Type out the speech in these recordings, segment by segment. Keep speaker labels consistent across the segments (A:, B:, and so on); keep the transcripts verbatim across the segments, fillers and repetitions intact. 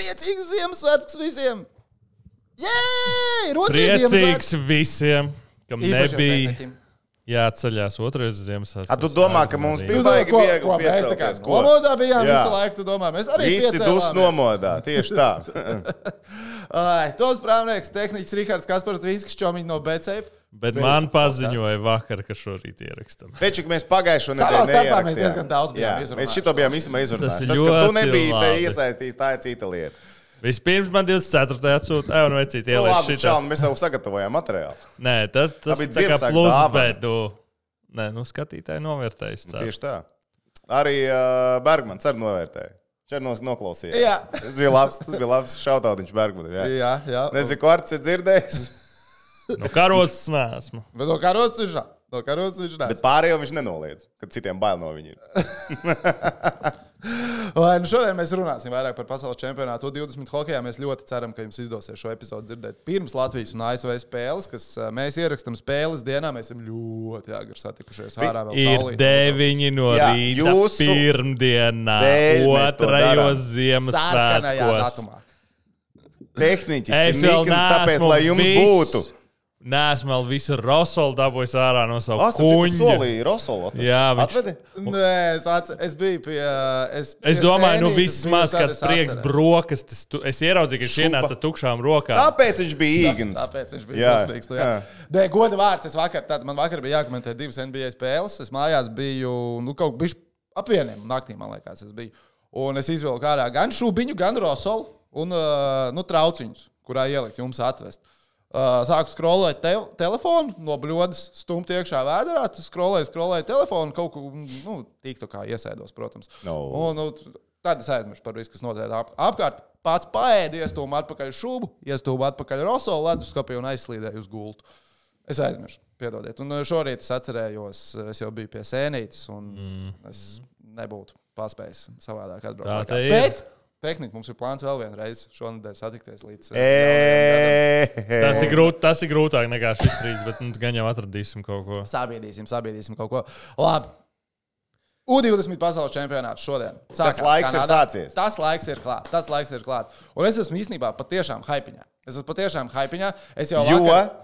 A: priecīgs Ziemassvētkus visiem! Jēj!
B: Priecīgs visiem, kam nebija jāceļās otrais Ziemassvētkus.
C: A, tu domā, ka mums bija baigi viegli piecelties?
A: Ko? Nomodā bijām visu laiku, tu domā, mēs arī
C: Visi dus nomodā, tieši tā.
A: Ai, tos prāvnieks, tehniķis Rihards Kaspars Dvīnskis, čomiņ no B-Safe.
B: Bet man paziņoja vakar, ka šorīt ierakstam.
C: Pečik, mēs pagājušo nedēļu
A: neierakstījām. Savā starpā mēs
C: neierakstījām.
A: diezgan daudz bijām izrunājuši.
C: Mēs šito bijām īstenībā izrunājuši.
B: Tas
C: Tas, ka tu nebija
B: ļoti
C: te iesaistījis, tā ir cita lieta.
B: Vispirms man divdesmit ceturtajā atsūta, ej, un vecīt
C: Nu,
B: ieliek
C: labi,
B: šitā.
C: čau, mēs jau sagatavojām materiālu.
B: Nē, tas, tas
C: bija
B: tā kā
C: Ziemassvētku
B: plus,
C: dāvana.
B: bet tu... Nē, nu skatītāji novērtējis.
C: Tieši tā. Arī uh, Bergmans arī novērtēja. Černos noklausījās.
A: Jā.
C: Tas bija labs, tas bija labs šautautiņš Bergmanam. Jā,
A: Jā, jā.
C: Nezinu, ko Arts ir dzirdējis.
B: Nu, karosts neesmu.
A: Bet no karos viņš nā. No karos viņš nā.
C: Bet pārējo viņš nenoliedz, kad citiem bail no viņa ir.
A: Lai, nu šodien mēs runāsim vairāk par pasaules čempionātu U divdesmit hokejā. Mēs ļoti ceram, ka jums izdosies šo epizodu dzirdēt pirms Latvijas un A S V spēles, kas mēs ierakstam spēles dienā. Mēs esam ļoti agri satikušies. Ārā vēl
B: Ir
A: saulīt.
B: deviņi no
C: Jā,
B: rīta
C: jūsu
B: pirmdienā,
C: dēļ mēs to darām.
B: otrajos
A: Sarkanajā
B: Ziemassvētkos.
A: datumā.
C: Tehniķis
B: Es
C: ir
B: vēl
C: nikns, tāpēc,
B: neesmu
C: lai jums
B: viss-
C: būtu.
B: Neesmu vēl visu Rosolu dabūjis ārā no savu
C: Asa, cik tu
B: kuņģi.
C: solīji Rosolu atvest?
B: Jā, viņš-
C: Atvedi?
A: Nē, es, atce, es biju pie... Es,
B: Es
A: pie
B: domāju, nu
A: sēnītes
B: viss
A: biju,
B: maz
A: tad
B: kāds
A: es
B: prieks
A: atcerējos.
B: brokastis. Tu- Es ieraudzīju, ka viņš
C: Šupa.
B: ienāca tukšām rokām.
C: Tāpēc viņš bija īgans.
A: Tāpēc viņš bija
C: Jā,
A: dosmīgs. Nu, jā.
C: jā.
A: Nē, goda vārds. Es vakar, tad man vakar bija jākomentē divas N B A spēles. Es mājās biju, nu, kaut bišķi ap vieniem naktī, man liekas, es biju. Un es izvilku ārā gan šūbiņu, gan rosolu un, uh, nu, trauciņus, kurā ielikt jums atvest. Uh, sāku scrollēt te telefonu, no bļodas stumt iekšā vēderā, scrollēju, scrollēju telefonu, kaut ko, nu, tīktu kā iesēdos, protams.
C: No.
A: Un, nu, tad es aizmirsu par visu, kas notiek ap, apkārt. Pats paēdu, iestūmu atpakaļ šūbu, iestūmu atpakaļ rosolu leduskapī un aizslīdēju uz gultu. Es aizmirsu, piedodiet. Un šorīt es atcerējos, es jau biju pie sēnītes un mm. es nebūtu paspējis savādāk atbraukt.
B: Tā
A: laikā.
B: te ir.
A: Bet tehnika mums ir plāns vēl vienreiz šonadēļ satikties līdz...
B: Tas ir, grūt, tas ir grūtāk nekā šis brīdis, bet nu, gan jau atradīsim kaut ko.
A: Sabiedīsim, sabiedīsim kaut ko. Labi. U divdesmit pasaules čempionāts šodien.
C: Tas laiks ir sācies.
A: Tas laiks ir klāt. Tas laiks ir klāt. Un es esmu īstenībā patiešām haipiņā. Es esmu patiešām haipiņā. Es jau
C: Jo?
A: vakar...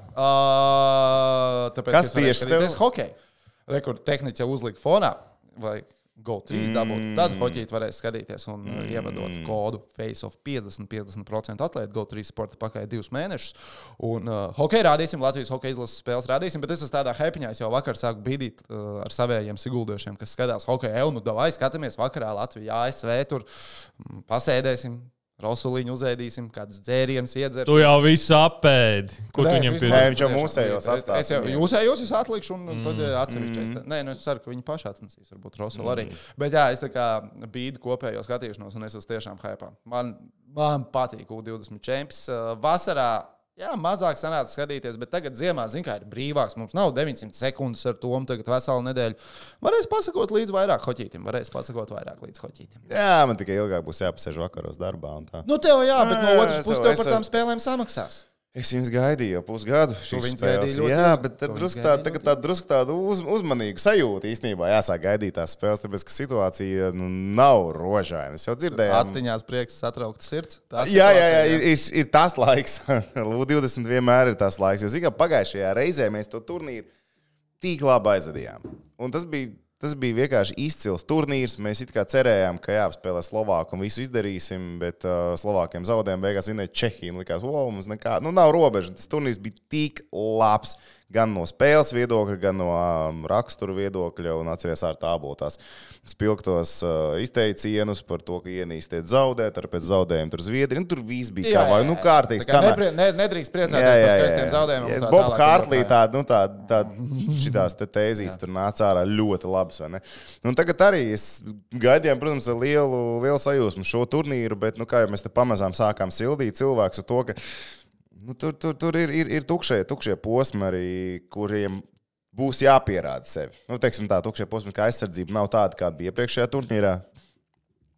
A: Uh, tāpēc,
C: Kas tieši tev?
A: Es hokeju. Rekur tehniķi jau uzlika fonā. Vai Go trīs dabūt. Tad hoķīt varēs skatīties un mm. ievadot kodu FaceOff piecdesmit līdz piecdesmit procenti atlētu. Go trīs sporta pakaļ divus mēnešus. Un uh, hokeju rādīsim, Latvijas hokeja izlases spēles rādīsim, bet es esmu tādā hepiņā, es jau vakar sāku bīdīt uh, ar savējiem siguldošiem, kas skatās hokeju. Nu, davai, skatāmies vakarā Latvijā, A S V tur, mm, pasēdēsim. Rosuliņu uzēdīsim, kādus dzērienus iedzersim.
B: Tu jau visu apēdi. Ko tu viņam
A: Nē,
B: pie...
C: Nē, viņš jau mūsējos
A: Es, es jau
C: atstāja.
A: jūsējos, es atlikšu, un mm. tad ir atsevišķais. Mm. Nē, nu es ceru, ka viņi paši atnesīs, varbūt Rosulu mm. arī. Bet jā, es tā kā bīdu kopējo skatīšanos, un es esmu tiešām hypā. Man, man patīk U divdesmit čempions. Vasarā, jā, mazāk sanāca skatīties, bet tagad ziemā, zin kā, ir brīvāks. Mums nav deviņsimt sekundes ar to, tagad veselu nedēļu. Varēs pasakot līdz vairāk hoķītim, varēs pasakot vairāk līdz hoķītim.
C: Jā, man tikai ilgāk būs jāpasēž vakaros darbā un tā.
A: Nu tev jā, bet no
C: Jā,
A: otras
C: es
A: puses
C: jau-
A: tev
C: es
A: par
C: jau-
A: tām spēlēm samaksās.
C: Es viņus gaidīju jau pusgadu. šīs
A: viņus
C: spēles.
A: gaidīji ļoti
C: Jā,
A: ilgi.
C: bet
A: Tu
C: tad
A: viņus
C: drusku tā,
A: gaidīji
C: tagad
A: ļoti
C: tā drusku tādu uz, uzmanīgu sajūtu īstenībā jāsāk gaidīt tās spēles, tāpēc, ka situācija nu, nav rožaina. Es jau dzirdēju.
A: Atstiņās prieks satraukta sirds. Tā
C: Jā, jā, jā,
A: situācija,
C: ir, ir, ir tas laiks. U divdesmit vienmēr ir tas laiks. Jo, zin, kā pagājušajā reizē mēs to turnīru tik labi aizvadījām. Un tas bija, tas bija vienkārši izcils turnīrs. Mēs it kā cerējām, ka jāapspēlē Slovāku un visu izdarīsim, bet uh, Slovākiem zaudējām, beigās vinēja Čehiju. Likās, wow, mums nekā, nu nav robeža. Tas turnīrs bija tik labs. Gan no spēles viedokļa, gan no um, rakstura viedokļa. Un atceries ar tābolu tās spilgtos uh, izteicienus par to, ka ienīstiet zaudēt, ar pēc zaudējumu tur Zviedri. Nu, tur viss bija
A: Jā,
C: kā vai,
A: jā,
C: nu,
A: jā.
C: kārtīgs.
A: Tā kā
C: kamēr-
A: neprie, ne, nedrīkst priecāties
C: Jā, jā,
A: par
C: jā,
A: skaistiem
C: jā.
A: zaudējumiem. un tā
C: Bob
A: tālāk,
C: Hartley,
A: un tā.
C: tā, nu, tā, tā, šitās te tēzītes tur nāca ārā ļoti labas, vai ne? Un tagad arī es gaidījām, protams, ar lielu, lielu sajūsmu šo turnīru, bet, nu, kā jau mēs te pamazām sākām sildīt cilvēks ar to, ka nu, tur, tur, tur ir, ir, ir tukšie, tukšie posmi arī, kuriem būs jāpierāda sevi. Nu, teiksim tā, tukšie posmi, kā aizsardzība nav tāda, kāda bija iepriekšējā turnīrā.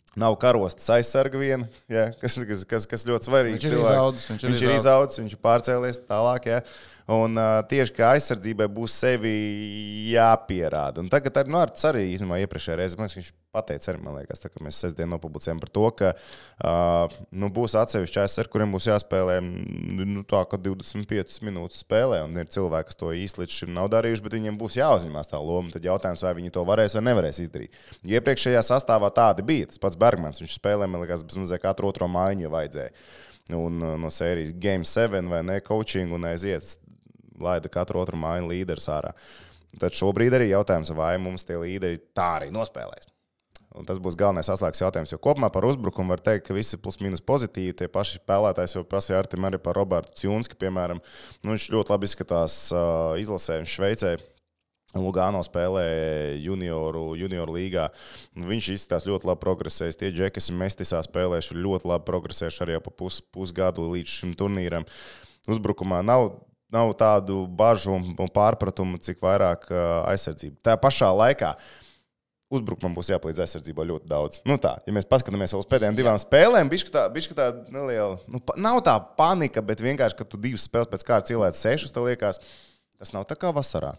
C: Nav karostas aizsarga viena, ja, kas, kas, kas, kas ļoti svarīgi.
A: Viņš ir izaudzis. Viņš ir,
C: viņš ir izaudzis, viņš ir pārcēlies tālāk. Ja. Un uh, tieši kā aizsardzībai būs sevi jāpierāda. Un tagad ar Nārts arī, īstenībā, iepriekšējā reizē, man liekas, viņš pateica arī, man liekas, tā, ka mēs sestdien nopublicējam par to, ka uh, nu, būs atsevišķi aizsargi, kuriem būs jāspēlē nu, tā, ka divdesmit piecas minūtes spēlē, un ir cilvēki, kas to īsti līdz šim nav darījuši, bet viņiem būs jāuzņemās tā loma. Tad jautājums, vai viņi to varēs vai nevarēs izdarīt. Iepriekšējā sastāvā tādi bija. Tas pats Bergmans, viņš spēlē, man liekas, bezmazliet katru otro mājiņu vajadzēja. Un no sērijas Game seven vai ne, coaching un aiziet, laida katru otru mājiņu līderu ārā. Tad šobrīd arī jautājums, vai mums tie līderi tā arī nospēlēs. Un tas būs galvenais atslēgas jautājums, jo kopumā par uzbrukumu var teikt, ka visi plus mīnus pozitīvi. Tie paši spēlētājs jau prasīja Artim arī par Robertu Ciunski, piemēram. Nu, viņš ļoti labi izskatās uh, izlasē, viņš Šveicē. Lugano spēlē junioru, junioru līgā. Viņš izskatās ļoti labi progresējis. Tie džeki, kas ir Mestisā spēlējuši, ir ļoti labi progresējuši arī pa pus, pusgadu līdz šim turnīram. Uzbrukumā nav, nav tādu bažu un pārpratumu, cik vairāk aizsardzība. Tā pašā laikā uzbrukumam būs jāpalīdz aizsardzībā ļoti daudz. Nu tā, ja mēs paskatāmies uz pēdējām divām spēlēm, bišķi tā, bišķi tā neliela, nu, nav tā panika, bet vienkārši, ka tu divas spēles pēc kārtas ielēc sešus, tev liekas, tas nav tā kā vasarā.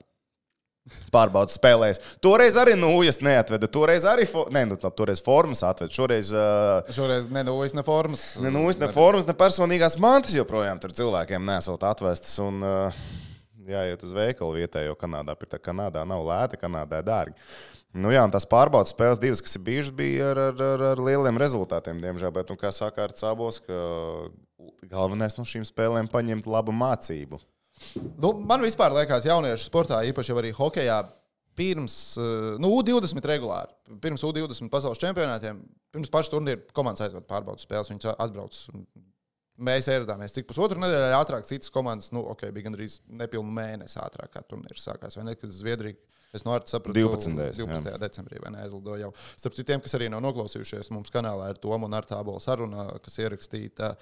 C: Pārbaudas spēlēs. Toreiz arī Nūjas neatveda. Toreiz arī fo... ne, nu, toreiz formas atveda. Šoreiz, uh...
A: Šoreiz ne Nūjas, ne formas.
C: Ne Nūjas, ne formas, ne personīgās mantas joprojām tur cilvēkiem nesot atvestas. Un uh, jāiet uz veikalu vietējo Kanādā. Pirtā Kanādā nav lēta, Kanādā ir dārgi. Nu jā, un tās pārbaudas spēles divas, kas ir bijušas, bija ar, ar, ar lieliem rezultātiem, diemžēl. Bet, un kā saka ar Cabos, ka galvenais no šīm spēlēm paņemt labu mācību.
A: Nu, man vispār liekas, jauniešu sportā, īpaši jau arī hokejā, pirms nu, U divdesmit regulāri, pirms U divdesmit pasaules čempionātiem, pirms paša turnīra komandas aizved pārbaudas spēles, viņas atbrauc. Mēs ieradāmies cik pusotru nedēļu ātrāk, citas komandas, nu, ok, bija gandrīz nepilnu mēnesi ātrāk, kā turnīrs sākās, vai ne, kad Zviedrija, es no Arta sapratu, divpadsmitajā decembrī, vai ne, aizlidoja jau. Starp citiem, kas arī nav noklausījušies, mums kanālā ir Toma un Arta Ābola saruna, kas ierakstīta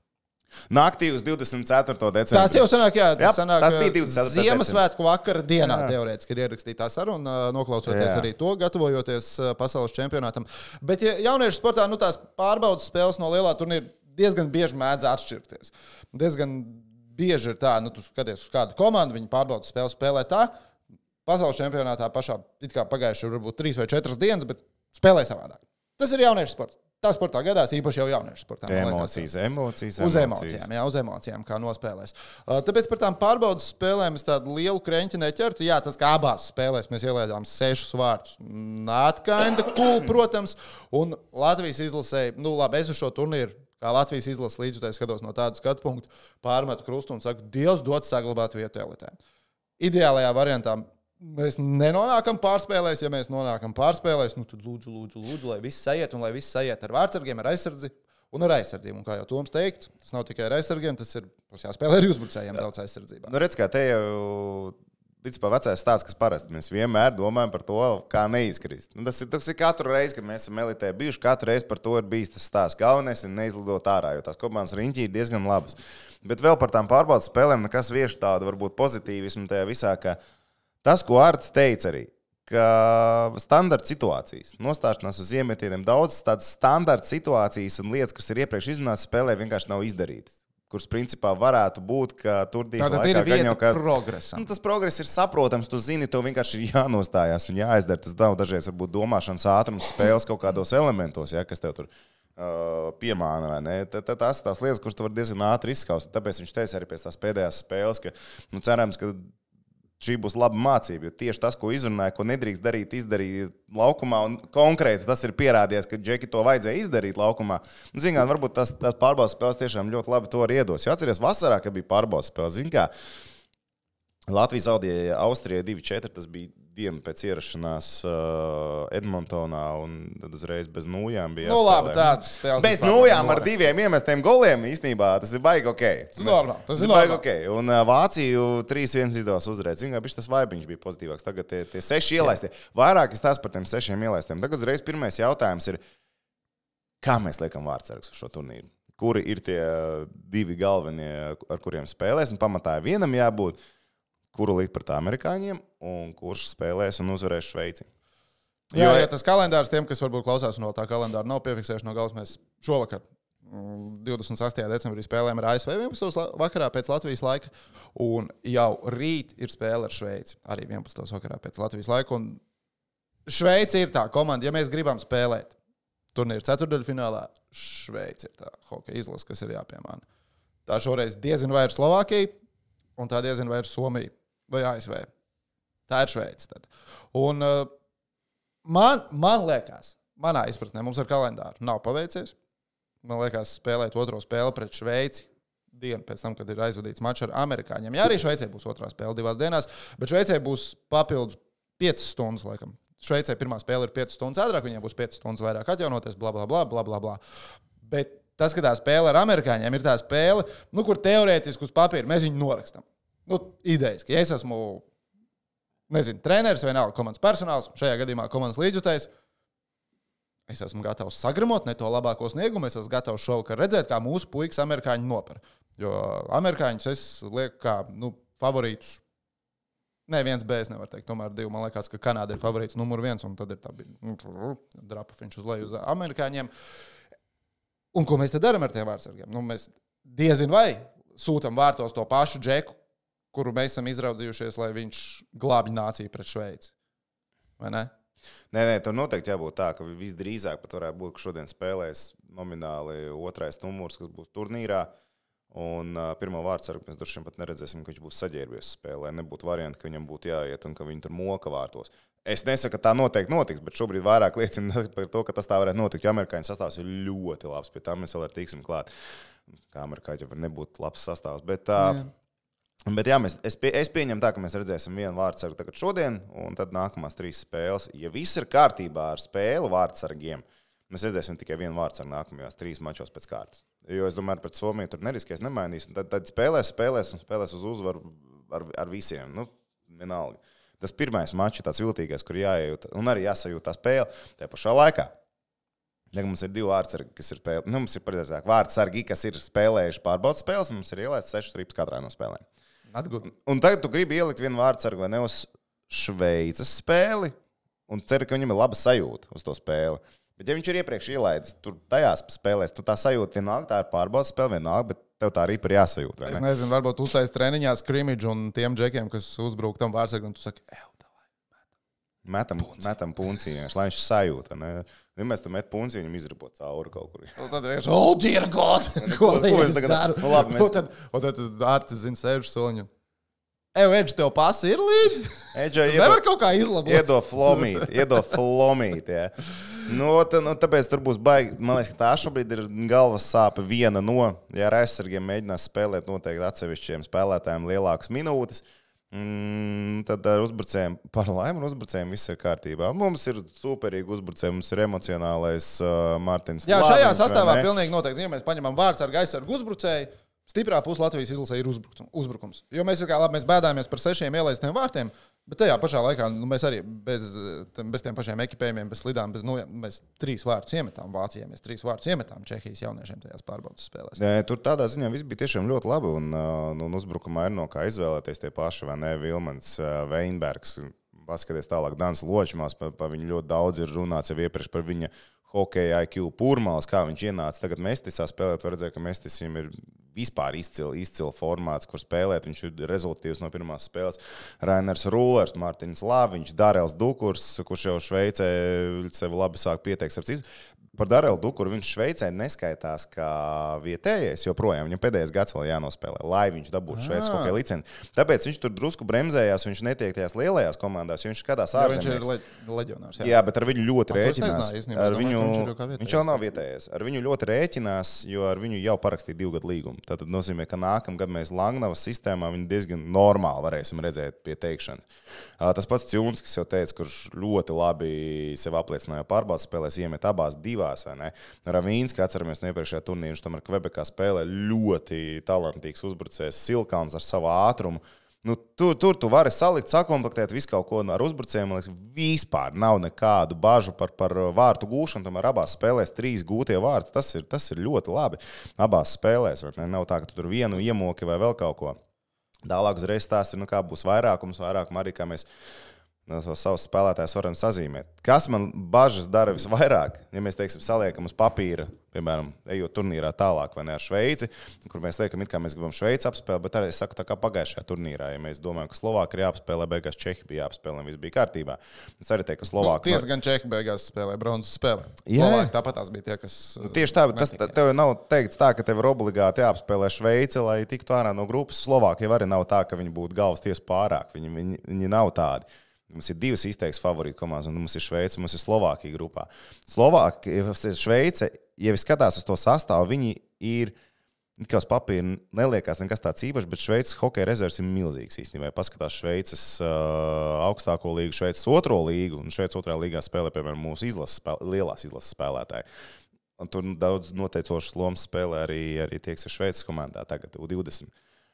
C: naktī uz divdesmit ceturto decembrī.
A: Tas jau sanāk, jā, tas, jā, sanāk,
C: tas bija divdesmit ceturto
A: Ziemassvētku vakara dienā, teorētiski ir ierakstītā saruna, noklausoties jā. Arī to, gatavojoties pasaules čempionātam. Bet ja jauniešu sportā, nu, tās pārbaudas spēles no lielā turnīra diezgan bieži mēdz atšķirties. Diezgan bieži ir tā, nu, tu skaties uz kādu komandu, viņi pārbaudas spēles spēlē tā, pasaules čempionātā pašā, it kā pagājuši varbūt trīs vai četras dienas, bet spēlē savādāk. Tas ir jauniešu sports. Tā sportā gadās, īpaši jau jauniešu sportā.
C: Emocijas, emocijas,
A: uz emocijām, jā, uz emocijām, kā nospēlēs. Tāpēc par tām pārbaudas spēlēm es tādu lielu kreņķi neķertu. Jā, tas kā abās spēlēs mēs ielaidām sešus vārtus. Not kinda cool, protams. Un Latvijas izlasēja, nu labi, es uz šo turnīru, kā Latvijas izlases līdzjutēji skatos no tādu skatu punktu, pārmetu krustu un saku, Dievs dod saglabāt vietu elitē. Ideālajā variantā mēs nenonākam pārspēlēs, ja mēs nonākam pārspēlēs, nu tad lūdzu, lūdzu, lūdzu, lai viss sajiet un lai viss sajiet ar vārdsargiem, ar aizsardzi un ar aizsardzību. Un kā jau Toms teikt, tas nav tikai ar aizsargiem, tas ir jāspēlē arī uzbrucējiem daudz aizsardzībā.
C: Nu redz, kā te jau principā vecais stāsts, kas parasti mēs vienmēr domājam par to, kā neizkrist. Nu, tas, ir, tas ir katru reizi, kad mēs esam elitē bijuši, katru reizi par to ir bijis tas stāsts. Galvenais ir neizlidot ārā, jo tās komandas riņķī ir diezgan labas. Bet vēl par tām pārbaudas spēlēm, nekas vieši tādu varbūt pozitīvismu tajā visā, ka tas, ko Arts teica arī, ka standarta situācijas, nostāšanās uz iemetieniem, daudz tādas standarta situācijas un lietas, kas ir iepriekš izrunātas spēlē, vienkārši nav izdarītas. Kuras principā varētu būt, ka turdīga laikā
A: ir vieta
C: jau, ka,
A: progresam.
C: Nu, tas progress ir saprotams, tu zini, to vienkārši ir jānostājās un jāizdara. Tas nav dažreiz varbūt domāšanas ātrums spēles kaut kādos elementos, ja, kas tev tur uh, piemāna, vai ne? Tad tās tās lietas, kuras tu vari diezgan ātri izskaust. Tāpēc viņš teica arī pēc tās pēdējās spēles, ka, nu, cerams, ka šī būs laba mācība, jo tieši tas, ko izrunāja, ko nedrīkst darīt, izdarīt laukumā, un konkrēti tas ir pierādījies, ka Džeki to vajadzēja izdarīt laukumā. Zināt, varbūt tas, tas pārbaudas spēles tiešām ļoti labi to arī iedos. Jo atceries, vasarā, kad bija pārbaudas spēles, zin kā, Latvija zaudēja Austrijai divi četri, tas bija diena pēc ierašanās uh, Edmontonā, un tad uzreiz bez nūjām bija
A: jāspēlē. Nu labi, tāds spēles.
C: Bez nūjām ar diviem iemestiem goliem īstenībā, tas ir baigi ok.
A: Tas ir normāli.
C: Tas ir baigi ok. Un uh, Vāciju trīs viens izdevās uzvarēt. Zin kā, bišķi tas vaibiņš bija pozitīvāks. Tagad tie, tie seši ielaistie. Vairāk es tās par tiem sešiem ielaistiem. Tagad uzreiz pirmais jautājums ir, kā mēs liekam vārdsargus uz šo turnīru? Kuri ir tie divi galvenie, ar kuriem spēlēs? Un pamatā vienam jābūt, kuru likt pret amerikāņiem un kurš spēlēs un uzvarēs Šveici?
A: Jā, jo tas kalendārs tiem, kas varbūt klausās un vēl tā kalendāra nav piefiksējuši no galvas, mēs šovakar divdesmit sastajā decembrī spēlējam ar A S V vienpadsmitajā vakarā pēc Latvijas laika, un jau rīt ir spēle ar Šveici, arī vienpadsmitajā vakarā pēc Latvijas laika, un Šveici ir tā komanda, ja mēs gribam spēlēt turnīru ceturdaļfinālā, Šveici ir tā hokeja izlase, kas ir jāpiemāna. Tā šoreiz diezin vai ir Slovākija, un tā diezin vai ir Somija vai A S V. Tā ir Šveici. Tad. Un uh, man, man liekas, manā izpratnē mums ar kalendāru nav paveicies. Man liekas, spēlēt otro spēli pret Šveici dienu pēc tam, kad ir aizvadīts mačs ar amerikāņiem. Jā, arī Šveicē būs otrā spēle divās dienās, bet Šveicē būs papildus piecas stundas, laikam. Šveicē pirmā spēle ir piecas stundas ātrāk, viņiem būs piecas stundas vairāk atjaunoties, bla, bla, bla, bla, bla, bla. Bet tas, ka tā spēle ar amerikāņiem ir tā spēle, nu, kur teorētiski uz papīra mēs viņu norakstam. Nu, idejiski. Ja es esmu, nezinu, treneris vai nav komandas personāls, šajā gadījumā komandas līdzjutējs, es esmu gatavs sagramot ne to labāko sniegumu, es esmu gatavs šovakar redzēt, kā mūsu puikas amerikāņi nopar. Jo amerikāņus es lieku kā, nu, favorītus. Nē, viens B es nevaru teikt, tomēr divi. Man liekas, ka Kanāda ir favorīts numur viens, un tad ir tā nu, drapafiņš uz leju uz amerikāņiem. Un ko mēs te darām ar tiem vārdsargiem? Nu, mēs diezin vai sūtam vārtos to pašu Džeku, kuru mēs esam izraudzījušies, lai viņš glābj nāciju pret Šveici. Vai ne?
C: Nē, nē, tur noteikti jābūt tā, ka visdrīzāk pat varētu būt, ka šodien spēlēs nomināli otrais numurs, kas būs turnīrā. Un uh, pirmo vārdsargu mēs droši vien pat neredzēsim, ka viņš būs saģērbies spēlē. Nebūtu varianti, ka viņam būtu jāiet un ka viņi tur moka vārtos. Es nesaku, ka tā noteikti notiks, bet šobrīd vairāk liecina par to, ka tas tā varētu notikt. Jo amerikāņu sastāvs ir ļoti labs, pie tā mēs vēl ar tiksim klāt. Kā amerikāņi var nebūt labs sastāvs. Bet, uh, bet jā, mēs, es, pie, es pieņemu tā, ka mēs redzēsim vienu vārdsargu tagad šodien, un tad nākamās trīs spēles. Ja viss ir kārtībā ar spēli vārdsargiem, mēs redzēsim tikai vienu vārdsargu nākamajās trīs mačos pēc kārtas. Jo es domāju, pret Somiju tur neriskēs, nemainīs. Tad, tad spēlēs, spēlēs un spēlēs uz uzvaru ar, ar visiem. Nu, vienalga. Tas pirmais mačs ir tāds viltīgais, kur jāiejūt un arī jāsajūt tā spēle. Tajā pašā laikā. Ja mums ir divi vārdsargi, kas ir spēlējuši, nu, mums ir pareizāk vārdsargi, kas ir spēlējuši pārbaudas spēles, un mums ir ielaists sešas rips katrā no spēlēm.
A: Atgūt.
C: Un tagad tu gribi ielikt vienu vārdsargu vai ne uz Šveices spēli, un ceri, ka viņam ir laba sajūta uz to spēli. Bet, ja viņš ir iepriekš ielaidis, tur tajās spēlēs, tu tā sajūta vienalga, tā ir pārbaudas spēle vienalga, bet tev tā arī par jāsajūt.
A: Es ne? nezinu, varbūt uztais treniņā skrimidžu un tiem džekiem, kas uzbruk tam vārdsargam, un tu saki, ew, davai,
C: metam. Metam, metam puncī, lai viņš sajūta. Ne? Ja mēs tam met puncī, viņam izripot cauri kaut kur.
A: Un tad vienkārši, oh, dear God! Ko lai es daru?
C: Nu, labi, mēs...
A: Un tad, un tad Ārtis zina sēžu soliņu. Eju, Edž, tev pasi ir līdzi?
C: Edža,
A: tu nevar kaut kā izlabot.
C: Iedo flomīt, iedo flomīt, jā. Nu, tā, nu, tāpēc tur būs baigi. Man liekas, ka tā šobrīd ir galvas sāpe viena no, ja ar aizsargiem mēģinās spēlēt noteikti atsevišķiem spēlētājiem lielākas minūtes, mm, tad ar uzbrucējiem, par laimi ar uzbrucējiem viss ir kārtībā. Mums ir superīgi uzbrucēji, mums ir emocionālais uh, Mārtiņš.
A: Jā, šajā sastāvā pilnīgi noteikti. Ja mēs paņemam vārdsargu aizsargu uzbrucēju, stiprā puse Latvijas izlasē ir uzbrukums. Jo mēs, kā, labi, mēs bēdājamies par sešiem ielaistiem vārtiem, bet tajā pašā laikā nu, mēs arī bez, bez tiem pašiem ekipējumiem, bez slidām, bez, nu, mēs trīs vārtus iemetām Vācijā, mēs trīs vārtus iemetām Čehijas jauniešiem tajās pārbaudas spēlēs.
C: Jā, tur tādā ziņā viss bija tiešām ļoti labi, un, un uzbrukumā ir no kā izvēlēties tie paši, vai ne, Vilmans, Veinbergs, paskaties tālāk, Dans Ločmās, par, par viņu ļoti daudz ir runāts jau iepriekš par viņa hokeja I Q Pūrmāls, kā viņš ienāca tagad Mestisā spēlēt, var redzēt, ka Mestis viņam ir vispār izcili, izcili formāts, kur spēlēt, viņš ir rezultīvs no pirmās spēles. Rainers Rūlers, Mārtiņš Lāviņš, Darels Dukurs, kurš jau Šveicē sevi labi sāk pieteikt ar citu. Par Darelu Dukuru viņš Šveicē neskaitās kā vietējais, joprojām viņam pēdējais gads vēl jānospēlē, lai viņš dabūtu Šveices hokeja licenci. Tāpēc viņš tur drusku bremzējās, viņš netiek tajās lielajās komandās, jo viņš skatās ārzemēs.
A: Viņš ir le leģionārs. Jā.
C: jā, bet ar viņu ļoti rēķinās.
A: Neznāju,
C: ar viņu,
A: viņš,
C: viņš jau nav vietējais. Ar viņu ļoti rēķinās, jo ar viņu jau parakstīja divu gadu līgumu. Tad nozīmē, ka nākamgad mēs Langnavas sistēmā viņu diezgan normāli varēsim redzēt pie teikšanas. Tas pats Ciunskis jau teica, kurš ļoti labi sev apliecināja pārbaudas spēlēs, iemet abās divās. Ravīns, kā atceramies no iepriekšējā turnīra, viņš tomēr Kvebekā spēlē ļoti talantīgs uzbrucējs, Silkauns ar savu ātrumu. Nu, tur, tur tu vari salikt, sakomplektēt visu kaut ko ar uzbrucējiem. Man liekas, vispār nav nekādu bažu par, par vārtu gūšanu. Tomēr abās spēlēs trīs gūtie vārti. Tas ir, tas ir ļoti labi. Abās spēlēs. Ne? Nav tā, ka tu tur vienu iemoki vai vēl kaut ko. Tālāk uzreiz stāsti, nu kā būs vairākums, vairākuma arī, kā mēs no savus spēlētājus varam sazīmēt. Kas man bažas dara visvairāk, ja mēs, teiksim, saliekam uz papīra, piemēram, ejot turnīrā tālāk vai ne ar Šveici, kur mēs liekam, it kā mēs gribam Šveici apspēlēt, bet arī es saku tā kā pagājušajā turnīrā, ja mēs domājam, ka Slovāki ir jāapspēlē, beigās Čehi bija jāapspēlē, un viss bija kārtībā. Es arī teiktu, ka Slovāki...
A: Nu, tiesa gan Čehi beigās spēlē, bronzas spēlē.
C: Jā.
A: Slovāki tāpat tās bija tie, kas...
C: Nu, tieši tā, bet tas tev nav teikts tā, ka tev ir obligāti jāapspēlē Šveici, lai tiktu ārā no grupas. Slovāki jau arī nav tā, ka viņi būtu galvas tiesa pārāk. Viņi, viņi, viņi nav tādi. Mums ir divas izteikts favorītu komandas, un mums ir Šveice, un mums ir Slovākija grupā. Slovākija, Šveice, ja vi skatās uz to sastāvu, viņi ir, kā uz papīra, neliekās nekas tāds īpašs, bet Šveices hokeja rezerves ir milzīgs īstenībā. Paskatās Šveices uh, augstāko līgu, Šveices otro līgu, un Šveices otrā līgā spēlē, piemēram, mūsu izlases, spēl, lielās izlases spēlētāji. Un tur daudz noteicošas lomas spēlē arī, arī tie, kas ir Šveices komandā, tagad U divdesmit.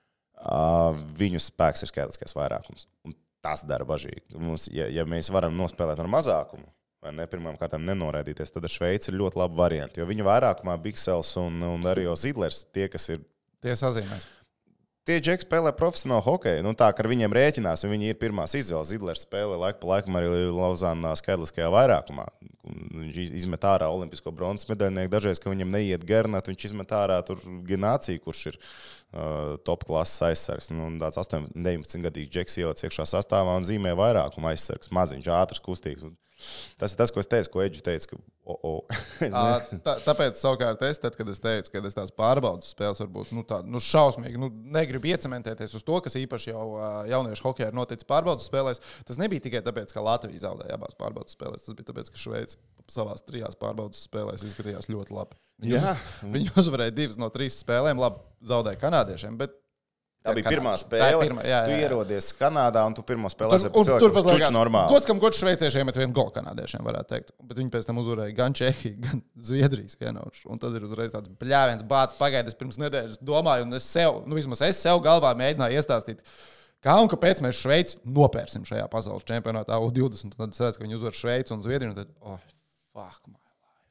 C: Uh, viņu spēks ir skaitliskais vairākums. Un tas dara bažīgi. Mums, ja, ja mēs varam nospēlēt ar mazākumu, vai ne, pirmām kārtām nenoraidīties, tad ar Šveici ir ļoti laba varianti. Jo viņu vairākumā Biksels un, un arī Zidlers, tie, kas ir...
A: Tie sazīmēs.
C: Tie džeki spēlē profesionālu hokeju. Nu, tā, ka ar viņiem rēķinās, un viņi ir pirmās izvēles. Zidlers spēlē laiku pa laikam arī Lauzānā skaidliskajā vairākumā. Viņš izmet ārā olimpisko bronzas medaļnieku. Dažreiz, ka viņam neiet Gernat, viņš izmet ārā tur Gnāciju, kurš ir uh, top klases aizsargs. Nu, tāds astoņpadsmit, deviņpadsmit gadīgs džeks ieliec iekšā sastāvā un zīmē vairākumu aizsargs. Maziņš, ātrs, kustīgs. Un tas ir tas, ko es teicu, ko Edžu teica, ka o, o.
A: Tā, tāpēc, savukārt, es, tad, kad es teicu, ka es tās pārbaudas spēles varbūt nu, tā, nu, šausmīgi, nu, negribu iecementēties uz to, kas īpaši jau jauniešu hokejā ir noticis pārbaudas spēlēs, tas nebija tikai tāpēc, ka Latvija zaudēja abās pārbaudas spēlēs, tas bija tāpēc, ka Šveice savās trijās pārbaudas spēlēs izskatījās ļoti labi. Viņi,
C: Jā.
A: viņi uzvarēja divas no trīs spēlēm, labi zaudēja kanādiešiem, bet
C: Tā bija pirmā spēle.
A: Pirma, jā, jā, jā.
C: Tu ierodies Kanādā un tu pirmo spēlēsi ar
A: Tur,
C: cilvēku, kurš čuči normāli.
A: Gods, kam gods šveiciešiem iemet vienu golu kanādiešiem, varētu teikt. Bet viņi pēc tam uzvarēja gan Čehiju, gan Zviedrijas vienaušu. Un tad ir uzreiz tāds bļāviens bāts pagaidis pirms nedēļas. Domāju, un es sev, nu vismaz es sev galvā mēģināju iestāstīt, kā un kāpēc mēs Šveici nopērsim šajā pasaules čempionātā U divdesmit. Un tad es redzu, ka viņi uzvar Šveici un Zviedriju. Un tad, oh, fuck, man.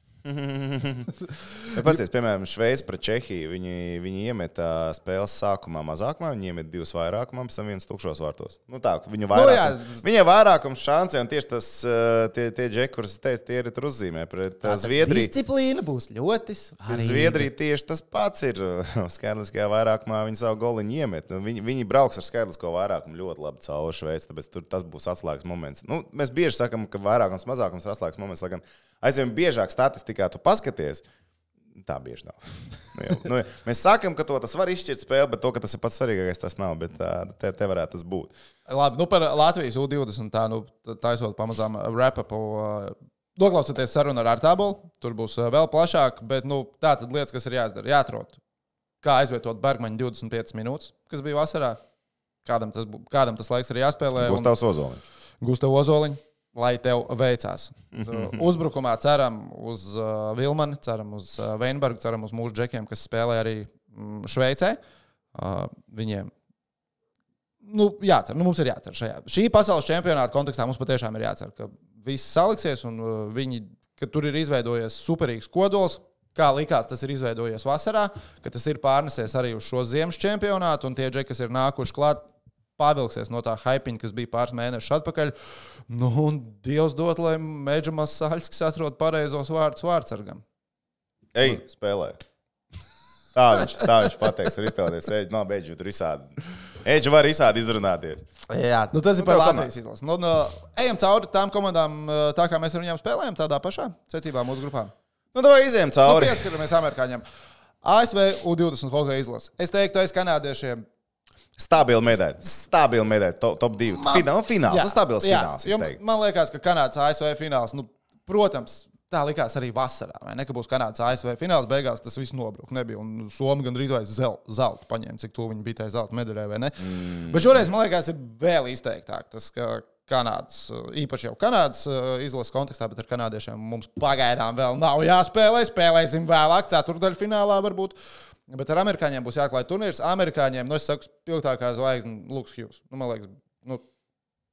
C: Ja pasties, piemēram, Šveice pret Čehiju, viņi, viņi iemeta spēles sākumā mazākumā, viņi iemeta divus vairākumā, pēc tam viens tukšos vārtos. Nu tā, viņu vairākums, nu, viņiem vairākums šansi, un tieši tas, tie, tie džeki, kurus es teicu, tie ir tur uzzīmē. Pret Zviedriju.
A: Disciplīna būs ļoti svarīga.
C: Zviedrija tieši tas pats ir. Skaidliskajā vairākumā viņi savu goliņu iemet. Viņi, viņi brauks ar skaidlisko vairākumu ļoti labi cauri Šveici, tāpēc tur tas būs atslēgas moments. Nu, mēs bieži sakam, ka vairākums mazākums ir atslēgas moments, lai gan aizvien biežāk statistikā tu paskaties, tā bieži nav. Nu, jau, nu, mēs sakam, ka to tas var izšķirt spēli, bet to, ka tas ir pats svarīgākais, tas nav, bet te, te varētu tas būt.
A: Labi, nu par Latvijas U divdesmit tā, nu, taisot pamazām wrap-upu, noklausieties sarunu ar Artābolu, tur būs vēl plašāk, bet, nu, tā tad lietas, kas ir jāizdara, jāatrod. Kā aizvietot Bergmaņu divdesmit piecas minūtes, kas bija vasarā, kādam tas, kādam tas laiks ir jāspēlē.
C: Gustavs Ozoliņš.
A: Gustav Ozoliņš. Lai tev veicās. Uzbrukumā ceram uz uh, Vilmani, ceram uz uh, Veinbergu, ceram uz mūsu džekiem, kas spēlē arī mm, Šveicē. Uh, viņiem nu, jācer, nu, mums ir jācer šajā. Šī pasaules čempionāta kontekstā mums patiešām ir jācer, ka viss saliksies un uh, viņi, ka tur ir izveidojies superīgs kodols, kā likās, tas ir izveidojies vasarā, ka tas ir pārnesies arī uz šo ziemas čempionātu un tie džeki, kas ir nākuši klāt, pavilksies no tā hypiņa, kas bija pāris mēnešus atpakaļ. Nu, un Dievs dod, lai Mēģamas Saļskis atrod pareizos vārdus vārdsargam.
C: Ej, spēlē. Tā viņš, tā viņš pateiks, var iztēloties. Eģi, nav beidži, tur visādi. Eģi var visādi izrunāties.
A: Jā, nu tas ir
C: Nu,
A: par
C: tev
A: Latvijas izlases. Nu, nu, ejam cauri tām komandām, tā kā mēs ar viņām spēlējam, tādā pašā secībā mūsu grupā.
C: Nu, davai izējam cauri.
A: Nu, pieskaramies amerikāņiem. A S V U divdesmit hokeja izlase. Es teiktu, aiz kanādiešiem.
C: Stabila medaļa. Stabila medaļa. Top, top divi. Fināls. Fināls. Tas stabils
A: jā,
C: fināls.
A: Jo, man liekas, ka Kanādas A S V fināls, nu, protams, tā likās arī vasarā. Vai ne, ka būs Kanādas A S V fināls, beigās tas viss nobruka. Nebija. Un Somi gandrīz vai zel, zeltu paņēma, cik tuvu viņi bija tajā zelta medaļai, vai ne? Mm. Bet šoreiz, man liekas, ir vēl izteiktāk tas, ka Kanādas, īpaši jau Kanādas izlases kontekstā, bet ar kanādiešiem mums pagaidām vēl nav jāspēlē. Spēlēsim vēlāk, ceturtdaļfinālā varbūt. Bet ar amerikāņiem būs jāklāj turnīrs. Amerikāņiem, nu, es saku, spilgtākā zvaigzne Luks Hughes. Nu, man liekas, nu,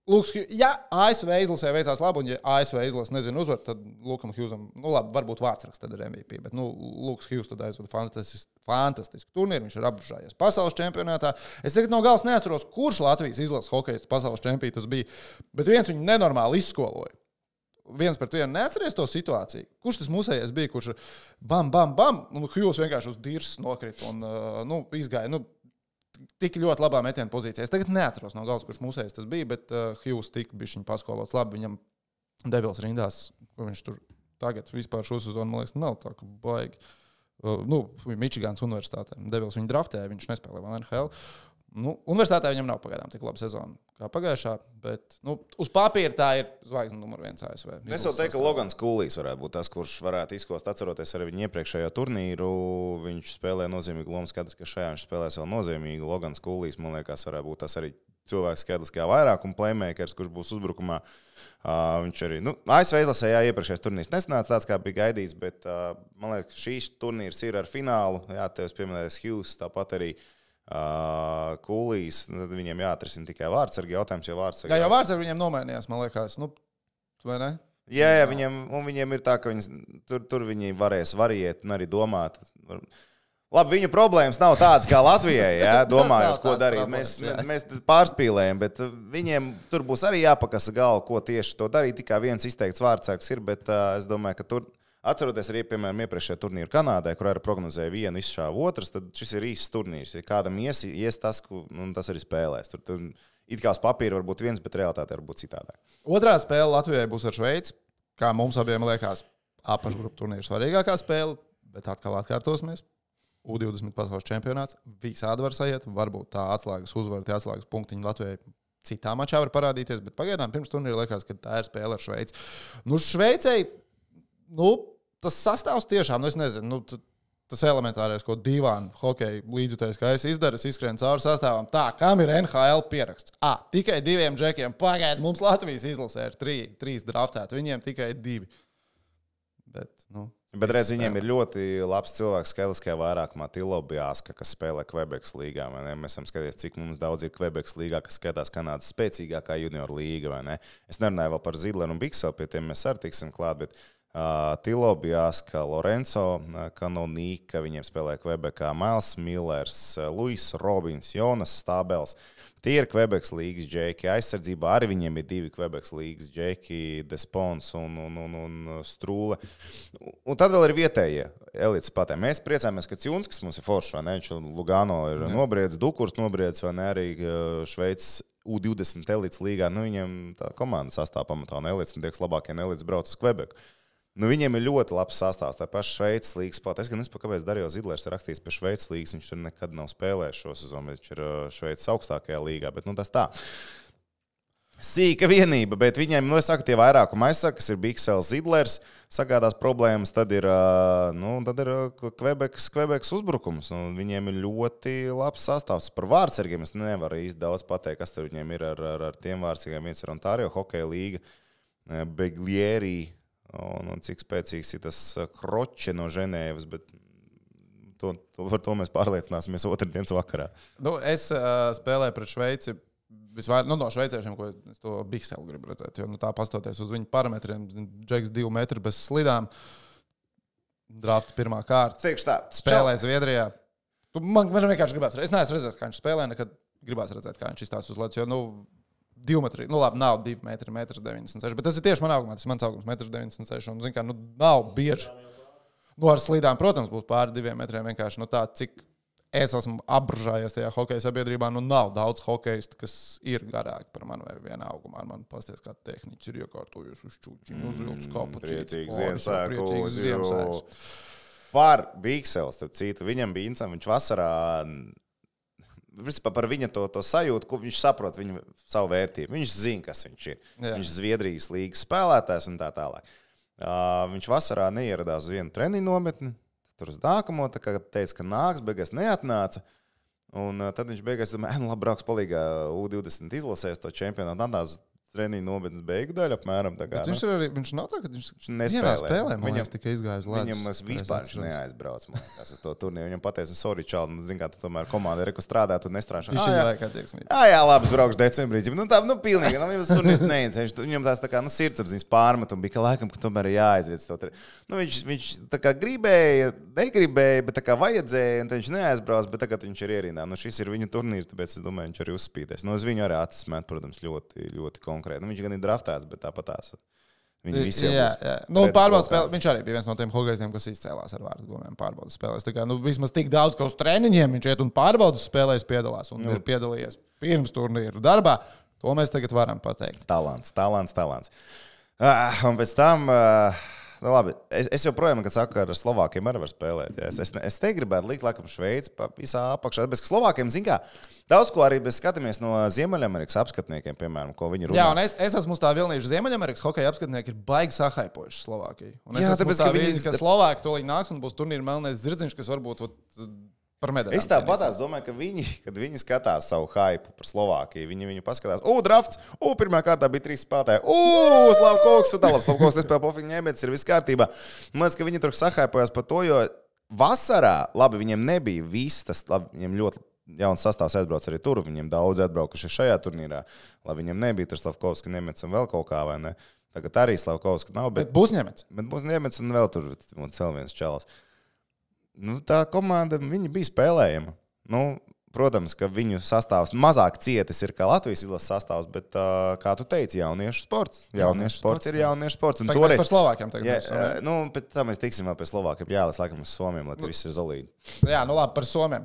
A: Lūks, ja A S V izlasē veicās labi, un ja A S V izlase nezinu uzvar, tad Lukam Hjūzam, nu labi, varbūt vārdsraksts tad ir M V P, bet, nu, Lūks Hjūs tad aizvada fantastisku, fantastisku turnīru, viņš ir apbužājies pasaules čempionātā. Es tagad no galas neatceros, kurš Latvijas izlases hokejists pasaules čempions tas bija, bet viens viņu nenormāli izskoloja. Viens pret vienu neatceries to situāciju. Kurš tas mūsējais bija, kurš bam, bam, bam, un Hjūs vienkārši uz dirs nokrita un, nu, izgāja, nu, tik ļoti labā metiena pozīcijā. Es tagad neatceros no galas, kurš mūsējais tas bija, bet uh, Hjūs tika bišķiņ paskolots labi. Viņam Devils rindās, ko viņš tur tagad vispār šo sezonu, man liekas, nav tā, ka baigi. Uh, nu, Mičigāns universitātē. Devils viņu draftēja, viņš nespēlē vēl N H L. Nu, universitātē viņam nav pagaidām tik laba sezona kā pagājušā, bet nu, uz papīra tā ir zvaigzne numur viens A S V.
C: Es jau teiktu, ka Logans Kūlijs varētu būt tas, kurš varētu izkost, atceroties arī viņa iepriekšējo turnīru. Viņš spēlē nozīmīgu lomu, skatās, ka šajā viņš spēlēs vēl nozīmīgu. Logans Kūlijs, man liekas, varētu būt tas arī cilvēks skaitliskajā vairākuma playmakers, kurš būs uzbrukumā. Uh, viņš arī, nu, A S V izlasē, jā, iepriekšējais turnīrs nesanāca tāds, kā bija gaidīts, bet uh, man liekas, šīs turnīrs ir ar finālu. Jā, tev pieminētais Hjūs, tāpat arī Uh, Kūlīs, viņiem jāatrisina tikai vārdsargi jautājums, jo vārdsargi...
A: Jā, jau vārdsargi viņiem nomainījās, man liekas, nu, vai ne?
C: Jā, jā, viņiem, un viņiem ir tā, ka viņas, tur, tur viņi varēs variet un arī domāt. Labi, viņu problēmas nav tādas kā Latvijai, jā, domājot, ko darīt. Mēs, mēs pārspīlējam, bet viņiem tur būs arī jāpakasa galva, ko tieši to darīt. Tikai viens izteikts vārdsargs ir, bet uh, es domāju, ka tur... Atceroties arī, piemēram, iepriekšējā turnīra Kanādē, kur arī prognozēja vienu, izšāva otrs, tad šis ir īsts turnīrs. Ja kādam ies, ies tas, un tas arī spēlēs. Tur, tur it kā uz papīra var būt viens, bet realitāte var būt citādāk.
A: Otrā spēle Latvijai būs ar Šveici. Kā mums abiem liekas, apakšgrupu turnīra svarīgākā spēle, bet atkal atkārtosimies. U divdesmit pasaules čempionāts visādi var sajiet. Varbūt tā atslēgas uzvara, tie atslēgas punktiņi Latvijai citā mačā var parādīties, bet pagaidām pirms turnīra liekas, ka tā ir spēle ar Šveici. Nu, Šveicei, nu, tas sastāvs tiešām, nu es nezinu, nu, tas elementārais, ko divānu hokeja līdzjutējs, kā es izdaru, es izskrienu cauri sastāvam. Tā, kam ir N H L pieraksts? Ā, tikai diviem džekiem. Pagaid, mums Latvijas izlasē ir trī, trīs draftēti, viņiem tikai divi. Bet, nu...
C: Bet redz, viņiem ir ļoti labs cilvēks skaitliskajā vairākumā, Tilo Bjāska, kas spēlē Kvebekas līgā. Mēs esam skatījies, cik mums daudz ir Kvebekas līgā, kas skatās Kanādas spēcīgākā junior līga. Vai ne? Es nerunāju vēl par Zidleru un Bikselu, pie tiem mēs arī tiksim klāt, bet uh, Tilo Bjāska, Lorenzo uh, Kanonīka, viņiem spēlē Kvebekā, Miles Millers, uh, Luis Robins, Jonas Stabels. Tie ir Kvebekas līgas džeki. Aizsardzībā arī viņiem ir divi Kvebekas līgas džeki, Despons un, un, un, un Strūle. Un tad vēl ir vietējie elites patē. Mēs priecājamies, ka Ciunskis mums ir foršs, vai ne? Viņš Lugano ir ja. nobriedis, Dukurs nobriedis, vai ne? Arī Šveices U divdesmit elites līgā. Nu, viņiem tā komanda sastāv pamatā un elites, un tieks labākie elites brauc uz Kvebeku. Nu, viņiem ir ļoti labs sastāvs. Tā paša Šveices līgas spēlē. Es gan nezinu, kāpēc Darījos Zidlers ir rakstījis par Šveices līgas. Viņš tur nekad nav spēlējis šo sezonu, bet viņš ir Šveices augstākajā līgā. Bet nu, tas tā. Sīka vienība, bet viņiem, nu, es saku, tie vairākuma aizsargi, kas ir Biksels Zidlers, sagādās problēmas, tad ir, nu, tad ir Kvebekas, Kvebekas uzbrukums. Un viņiem ir ļoti labs sastāvs. Par vārdsargiem es nevaru īsti daudz pateikt, kas tur viņiem ir ar, ar, ar tiem vārdsargiem. Viens ir Ontario hokeja līga, Beglieri. Un, un cik spēcīgs ir tas Kroče no Ženēvas, bet to, to, par to mēs pārliecināsimies otrdienas vakarā.
A: Nu, es uh, spēlēju pret Šveici visvair, nu, no šveiciešiem, ko es to Bikselu gribu redzēt, jo nu, tā pastoties uz viņu parametriem, Džeks divu metru bez slidām, drafta pirmā kārta,
C: Teikšu tā,
A: spēlē Zviedrijā. Tu, man, man vienkārši gribās redzēt, es neesmu redzējis, kā viņš spēlē, nekad gribās redzēt, kā viņš izstās uz ledus, jo, nu, divi metri, nu labi, nav divi metri, metrs deviņdesmit seši, bet tas ir tieši man augumā, tas ir mans augums, metrs deviņdesmit seši, un, zin kā, nu, nav bieži. Nu, ar slīdām, protams, būs pāri diviem metriem vienkārši, nu tā, cik es esmu apbružājies tajā hokeja sabiedrībā, nu nav daudz hokeistu, kas ir garāki par mani vai vienā augumā. Ar mani pasties, kā tehniķis ir iekārtojies uz čūčiņu, uz vilks kapu.
C: Priecīgs Ziemassvētku.
A: Priecīgs Ziemassvētku.
C: Par Biksels, tad citu, viņam bija incam, viņš vasarā... Par viņa to, to sajūtu, ko viņš saprot viņu savu vērtību. Viņš zina, kas viņš ir. Jā. Viņš ir Zviedrijas līgas spēlētājs un tā tālāk. Uh, viņš vasarā neieradās uz vienu treniņu nometni, tur uz nākamo, tā kā teica, ka nāks, beigās neatnāca. Un uh, tad viņš beigās domāja, nu labi, brauks palīgā U divdesmit izlasēs to čempionātu. Tādās treniņu nometnes beigu daļu apmēram. Tā kā,
A: viņš,
C: nu,
A: arī, viņš nav tā, ka viņš,
C: viņš nespēlē.
A: spēlē, man
C: Viņam,
A: liekas, tikai izgāja uz ledus.
C: Viņam vispār viņš neaizbrauc. Tas uz to turnīru. Viņam pateica, sorry, čāli, nu, zin kā, tu tomēr komanda ir, ko strādā, tu nestrāšā.
A: Viņš viņu vajag attieksmīt.
C: Jā, jā, labi, braukšu decembrī. Nu, tā, nu, pilnīgi. Nu, viņš turnīrs neinc. Viņam tās tā kā, nu, sirdsapziņas pārmetumi bija, ka laikam, ka tomēr ir jāaizviet. Nu, viņš, viņš tā kā gribēja, negribēja, bet tā kā vajadzēja, un viņš neaizbrauc, bet tagad viņš ir ierīnā. Nu, šis ir viņa turnīrs, tāpēc es domāju, viņš arī uzspīdēs. Nu, uz viņu arī acis met, protams, ļoti, ļoti konkrēti. Nu, viņš gan ir draftēts, bet tāpat tās. Viņi visi jau
A: jā, jā. Nu, pārbaudas spēlē. Viņš arī bija viens no tiem hokeistiem, kas izcēlās ar vārdu gumiem pārbaudas spēlēs. Tā kā, nu, vismaz tik daudz, ka uz treniņiem viņš iet un pārbaudas spēlēs piedalās un nu. ir piedalījies pirms turnīru darbā. To mēs tagad varam pateikt.
C: Talants, talants, talants. Ah, un pēc tam... Uh... Nu, labi, es, es joprojām, kad saku, ar Slovākiem arī var spēlēt. Ja. Es, es, es negribētu likt, laikam, Šveici pa visā apakšā. Bet Slovākiem, zin kā, daudz ko arī mēs skatāmies no Ziemeļamerikas apskatniekiem, piemēram, ko viņi runā.
A: Jā, un es, es esmu tā vilnīša Ziemeļamerikas hokeja apskatnieki ir baigi sahaipojuši Slovākiju. Un es
C: Jā,
A: esmu
C: tāpēc,
A: tā
C: ka
A: vīzi,
C: viņi...
A: ka Slovāki tūlīt nāks un būs turnīra melnais zirdziņš, kas varbūt ot, par medaļām.
C: Es tāpat domāju, ka viņi, kad viņi skatās savu hypu par Slovākiju, viņi viņu paskatās, o, drafts, o, pirmā kārtā bija trīs spēlētāji, o, Slavkovs, un tālāk Slavkovs nespēja pofiņu ņemēts, ir viss kārtībā. Man liekas, ka viņi tur sahaipojas par to, jo vasarā, labi, viņiem nebija viss, tas, labi, viņiem ļoti jauns sastāvs atbrauc arī tur, viņiem daudz atbraukuši šajā turnīrā, labi, viņiem nebija tur Slavkovs, ka Nemets un vēl kaut kā, vai ne? Tagad arī Slavkovs, ka nav, bet...
A: Bet būs Nemets.
C: Bet būs Nemets un vēl tur un cel viens čalis. Nu, tā komanda, viņi bija spēlējama. Nu, protams, ka viņu sastāvs mazāk cietis ir kā Latvijas izlases sastāvs, bet, uh, kā tu teici, jauniešu sports. Jauniešu, jauniešu sports, sports ir jauniešu sports. Un
A: tagad
C: toreiz...
A: mēs par Slovākiem tagad.
C: Jā,
A: Mēs,
C: nu, bet tā mēs tiksim vēl pie Slovākiem. Jā, līdz laikam uz Somiem, lai viss ir zolīdi.
A: Jā, nu labi, par Somiem.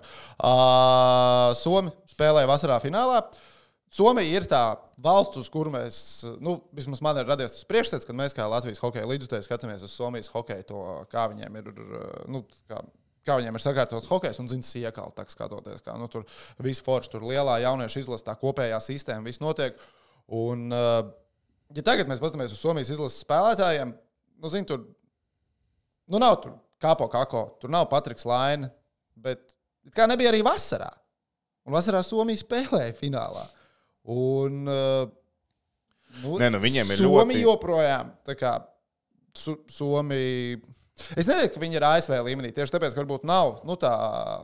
A: Uh, Somi spēlēja vasarā finālā. Somija ir tā valsts, uz kuru mēs, nu, vismaz man ir radies tas priekšstats, kad mēs kā Latvijas hokeja līdzjutēji skatāmies uz Somijas hokeju, to, kā viņiem ir, nu, kā, kā viņiem ir sakārtots hokejs un zina siekali, tā skatoties, kā, nu, tur viss forši, tur lielā jauniešu izlase, tā kopējā sistēma, viss notiek. Un, ja tagad mēs paskatāmies uz Somijas izlases spēlētājiem, nu, zin, tur, nu, nav tur Kāpo Kako, tur nav Patriks Laine, bet kā nebija arī vasarā. Un vasarā Somija spēlēja finālā. Un, nu,
C: Nē, nu viņiem ir
A: Somi
C: ļoti...
A: joprojām, tā kā su, Somi, es nedomāju, ka viņi ir A S V līmenī, tieši tāpēc, ka varbūt nav, nu tā,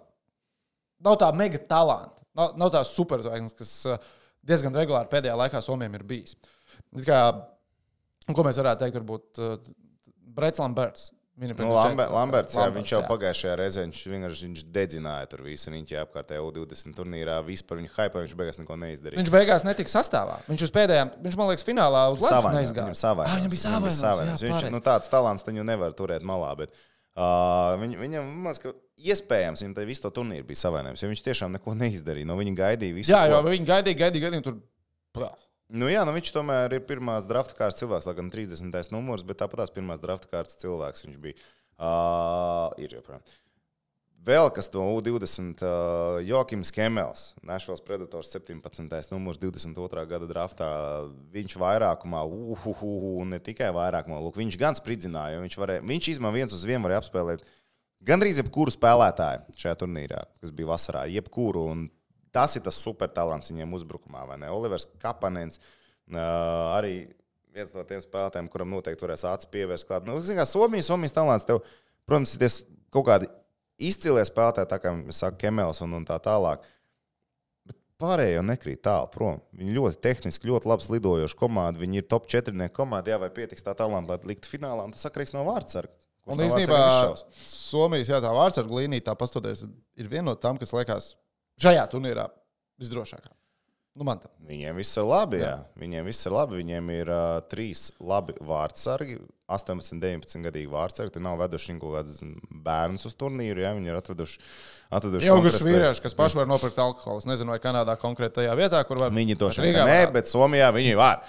A: nav tā mega talanta, nav, nav tās superzvaigznes, kas diezgan regulāri pēdējā laikā Somijam ir bijis. Kā, ko mēs varētu teikt, varbūt Brets Lamberts.
C: Nu, Lamberts, Lamberts, jā, viņš jau pagājušajā reizē viņš vienkārši viņš dedzināja tur visu riņķi apkārtējā U divdesmit turnīrā, vispār viņa hype, viņš beigās neko neizdarīja.
A: Viņš beigās netika sastāvā. Viņš uz pēdējām, viņš man liekas finālā uz ledus neizgāja.
C: Viņam savainojums.
A: Ah, viņam bija savainojums.
C: Viņš, nu, tāds talants viņu nevar turēt malā, bet uh, viņ, viņam, man liekas, ka iespējams, viņam tā visu to turnīru bija savainojums, jo viņš tiešām neko neizdarīja. No viņa gaidīja visu.
A: Jā, jo viņi gaidīja, gaidīja, gaidīja, tur...
C: Nu jā, nu viņš tomēr ir pirmās drafta kārtas cilvēks, lai gan trīsdesmitais numurs, bet tāpat tās pirmās drafta kārtas cilvēks viņš bija. Uh, ir joprojām. Vēl kas to U divdesmit, uh, Joakims Kemels, Nashville Predators septiņpadsmitais numurs divdesmit otrā gada draftā, viņš vairākumā, uhuhu, un ne tikai vairākumā, lūk, viņš gan spridzināja, jo viņš varēja, viņš izmā viens uz vienu varēja apspēlēt gandrīz jebkuru spēlētāju šajā turnīrā, kas bija vasarā, jebkuru, un tas ir tas super talants viņiem uzbrukumā, vai ne? Olivers Kapanens, uh, arī viens no tiem spēlētājiem, kuram noteikti varēs acis pievērst klāt. Nu, zin kā, Somijas, Somijas talants tev, protams, ir kaut kādi izcilie spēlētāji, tā kā mēs saka Kemels un, un tā tālāk. Bet pārējie jau nekrīt tālu prom. Viņi ļoti tehniski, ļoti labs lidojoši komandi, viņi ir top četrnieku komandi, jā, vai pietiks tā talanta, lai liktu finālā, un tas sakarīgs no vārdsarga.
A: Un īstenībā Somijas, jā, tā vārdsarga līnija, tā pastoties, ir viena no tām, kas liekas šajā turnīrā visdrošākā. Nu, man tā.
C: Viņiem viss ir labi, jā. jā. Viņiem viss ir labi. Viņiem ir uh, trīs labi vārdsargi, astoņpadsmit, deviņpadsmit gadīgi vārdsargi. Te nav veduši kaut kādus bērnus uz turnīru, jā. Viņi ir atveduši, atveduši
A: jauguši vīrieši, kas paši var nopirkt alkoholu. Es nezinu, vai Kanādā konkrēti tajā vietā, kur var.
C: Viņi to šeit nē, bet Somijā viņi var.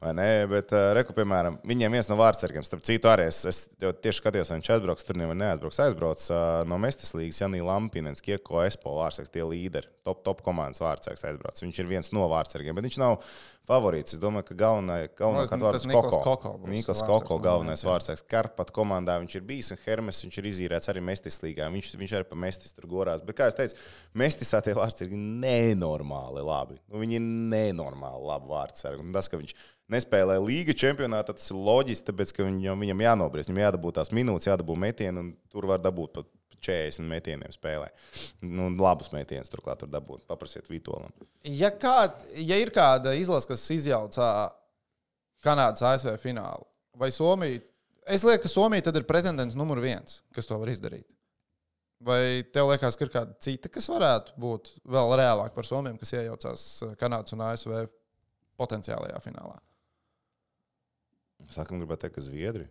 C: Vai ne? Bet, uh, reku, piemēram, viņiem viens no vārdsargiem, starp citu arī, es, es tieši skatījos, vai viņš atbrauks, tur nevar neatbrauks, aizbrauc uh, no Mestis līgas, Janī Lampinens, Kieko Espo vārdsargs, tie līderi, top, top komandas vārdsargs aizbrauc. Viņš ir viens no vārdsargiem, bet viņš nav favorīts. Es domāju, ka galvenā, galvenā
A: no,
C: vārds
A: Niklas
C: Koko.
A: Koko.
C: Niklas Koko galvenais vārdsargs. Karpat komandā viņš ir bijis, un Hermes viņš ir izīrēts arī Mestis līgā. Viņš, viņš arī pa Mestis tur gorās. Bet, kā es teicu, Mestisā tie vārdsargi ir nenormāli labi. Nu, viņi ir nenormāli labi vārdsargi. Un tas, ka viņš nespēlē līga čempionātā, tas ir loģiski, tāpēc, ka viņam, viņam jānobriest. Viņam jādabū tās minūtes, jādabū metieni, un tur var dabūt pat četrdesmit metieniem spēlē. Nu, labus metienus turklāt tur dabūt. Paprasiet Vitolam.
A: Ja, kād, ja ir kāda izlase, kas izjaucā Kanādas A S V finālu, vai Somija, es lieku, ka Somija tad ir pretendents numur viens, kas to var izdarīt. Vai tev liekas, ka ir kāda cita, kas varētu būt vēl reālāk par Somiem, kas iejaucās Kanādas un A S V potenciālajā finālā?
C: Sākam gribētu teikt, ka Zviedri.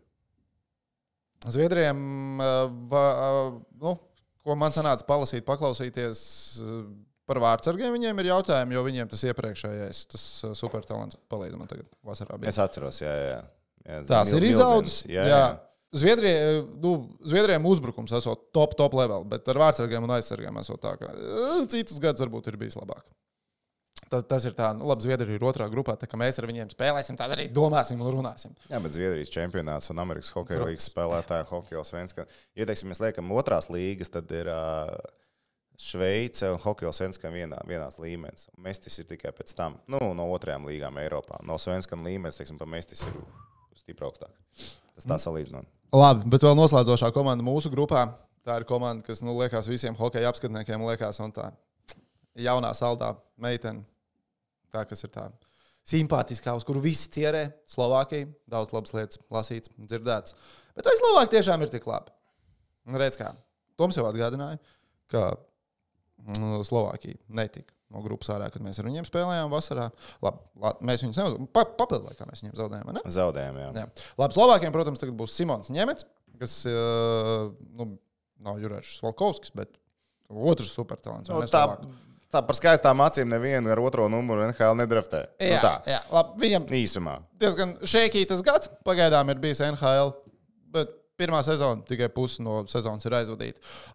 A: Zviedriem, va, nu, ko man sanāca palasīt, paklausīties par vārdsargiem, viņiem ir jautājumi, jo viņiem tas iepriekšējais, tas supertalants palīdz man tagad vasarā. Bija.
C: Es atceros, jā, jā. jā
A: Tās ir izaudzes.
C: Jā,
A: jā.
C: jā.
A: Zviedrie, nu, Zviedriem uzbrukums esot top, top level, bet ar vārdsargiem un aizsargiem esot tā, ka citus gadus varbūt ir bijis labāk. Tas, tas ir tā, nu, labi, Zviedrija ir otrā grupā, tā kā mēs ar viņiem spēlēsim, tad arī domāsim un runāsim.
C: Jā, bet Zviedrijas čempionāts un Amerikas hokeja līgas spēlētāja hokeja Svenska. Ja, teiksim, mēs liekam otrās līgas, tad ir uh, Šveice un hokeja Svenska vienā, vienās līmenis. Mestis ir tikai pēc tam, nu, no otrajām līgām Eiropā. No Svenska līmenis, teiksim, pa Mestis ir stipri augstāks. Tas tā salīdzinot.
A: Labi, bet vēl noslēdzošā komanda mūsu grupā. Tā ir komanda, kas, nu, liekas visiem hokeja apskatniekiem, liekas, un tā jaunā saldā meitene. Tā, kas ir tā simpātiskā, uz kuru visi cierē, Slovākija, daudz labas lietas lasīts, dzirdēts. Bet vai Slovāki tiešām ir tik labi? Redz kā, Toms jau atgādināja, ka mm, Slovākija netika no grupas ārā, kad mēs ar viņiem spēlējām vasarā. Labi, labi mēs viņus neuzvaram. Pa, papildu laikā mēs viņiem zaudējām, ne?
C: Zaudējām, jā. jā.
A: Labi, Slovākiem, protams, tagad būs Simons Ņemets, kas, uh, nu, nav Jurēšs Valkovskis, bet otrs supertalants.
C: No, tā... Tā par skaistām acīm nevienu ar otro numuru N H L nedraftē.
A: Jā,
C: nu tā.
A: jā, labi, viņam
C: īsumā.
A: Diezgan šēkītas gads pagaidām ir bijis N H L, bet pirmā sezona tikai pusi no sezonas ir aizvadīta.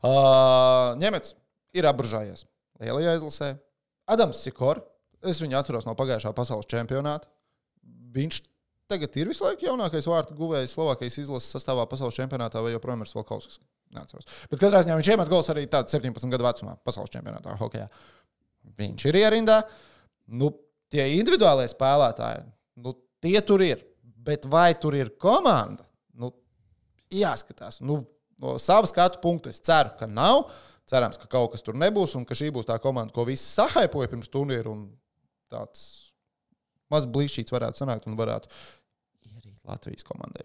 A: Uh, Ņemets ir apburžājies lielajā izlasē. Adams Sikor, es viņu atceros no pagājušā pasaules čempionāta. Viņš tagad ir visu laiku jaunākais vārtu guvējs Slovākijas izlases sastāvā pasaules čempionātā, vai joprojām ir Valkovskis. Neatceros. Bet katrā ziņā viņš iemet gols arī tādā septiņpadsmit gadu vecumā pasaules čempionātā hokejā. Viņš ir ierindā. Nu, tie individuālie spēlētāji, nu, tie tur ir. Bet vai tur ir komanda? Nu, jāskatās. Nu, no sava skatu punkta es ceru, ka nav. Cerams, ka kaut kas tur nebūs un ka šī būs tā komanda, ko visi sahaipoja pirms turnīra un tāds maz blīšķīts varētu sanākt un varētu ierīt Latvijas komandai.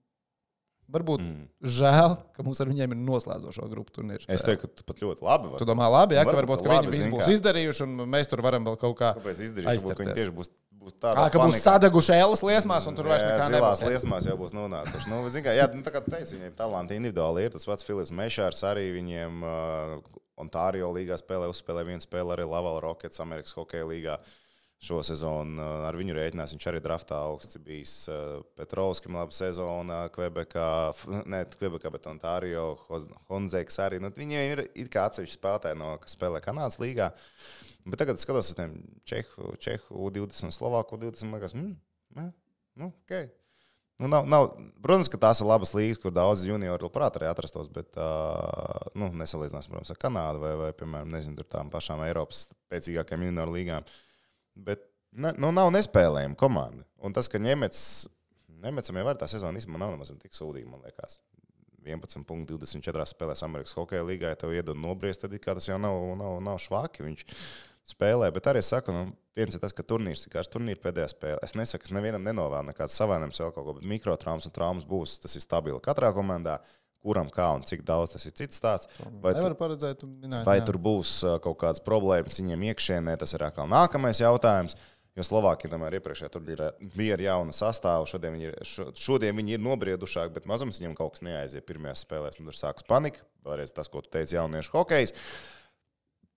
A: Varbūt mm. žēl, ka mums ar viņiem ir noslēdzošo grupu turnīru.
C: Es teiktu, ka tu pat ļoti labi vari.
A: Tu domā labi, jā, ka varbūt, ka
C: labi,
A: viņi visi būs kā. izdarījuši un mēs tur varam vēl kaut kā
C: aizstarties. Viņi tieši būs, būs tādā
A: Ā, ka būs sadeguši ēlas liesmās un tur vairs nekā nebūs.
C: Jā, liesmās jau būs nonākuši. Nu, zin kā, jā, nu, tā kā tu teici, viņiem talanti individuāli ir. Tas pats Filips Mešārs arī viņiem uh, Ontārio līgā spēlē, uzspēlē vienu spēli arī Laval Rockets Amerikas hokeja līgā. Šo sezonu ar viņu rēķinās. Viņš arī draftā augsts bijis Petrovskim laba sezona, Kvebekā, ne Kvebekā, bet Ontārio, Honzeks arī. Nu, viņiem ir it kā atsevišķi spēlētāji, no, kas spēlē Kanādas līgā. Bet tagad skatos uz tiem Čehu, Čehu U divdesmit, Slovāku U divdesmit, liekas, mm, ne, nu, ok. Nu, nav, nav, protams, ka tās ir labas līgas, kur daudz juniori labprāt arī atrastos, bet uh, nu, nesalīdzinās, protams, ar Kanādu vai, vai piemēram, nezinu, tur tām pašām Eiropas spēcīgākajām junioru līgām. Bet ne, nu, nav nespēlējama komanda. Un tas, ka Ņemets, Ņemecam jau var tā sezona īstenībā nav nemaz tik sūdīga, man liekas. vienpadsmit punkti divdesmit četrās spēlēs Amerikas hokeja līgā, ja tev iedod nobriest, tad kā tas jau nav, nav, nav švaki. Viņš spēlē, bet arī es saku, nu, viens ir tas, ka turnīrs ir kāds turnīra pēdējā spēle. Es nesaku, es nevienam nenovēlu nekāds savainojums vēl kaut ko, bet mikrotraumas un traumas būs, tas ir stabili katrā komandā. Kuram kā un cik daudz, tas ir cits stāsts. Vai,
A: tu, paredzēt, minēt,
C: vai
A: jā.
C: tur būs kaut kādas problēmas viņiem iekšienē, tas ir atkal nākamais jautājums. Jo Slovākija tomēr iepriekšējā tur bija ar jaunu sastāvu, šodien viņi, ir, šodien viņi ir nobriedušāki, bet mazums viņiem kaut kas neaiziet pirmajās spēlēs. Un tur sākas panika, vēlreiz tas, ko tu teici, jauniešu hokejs.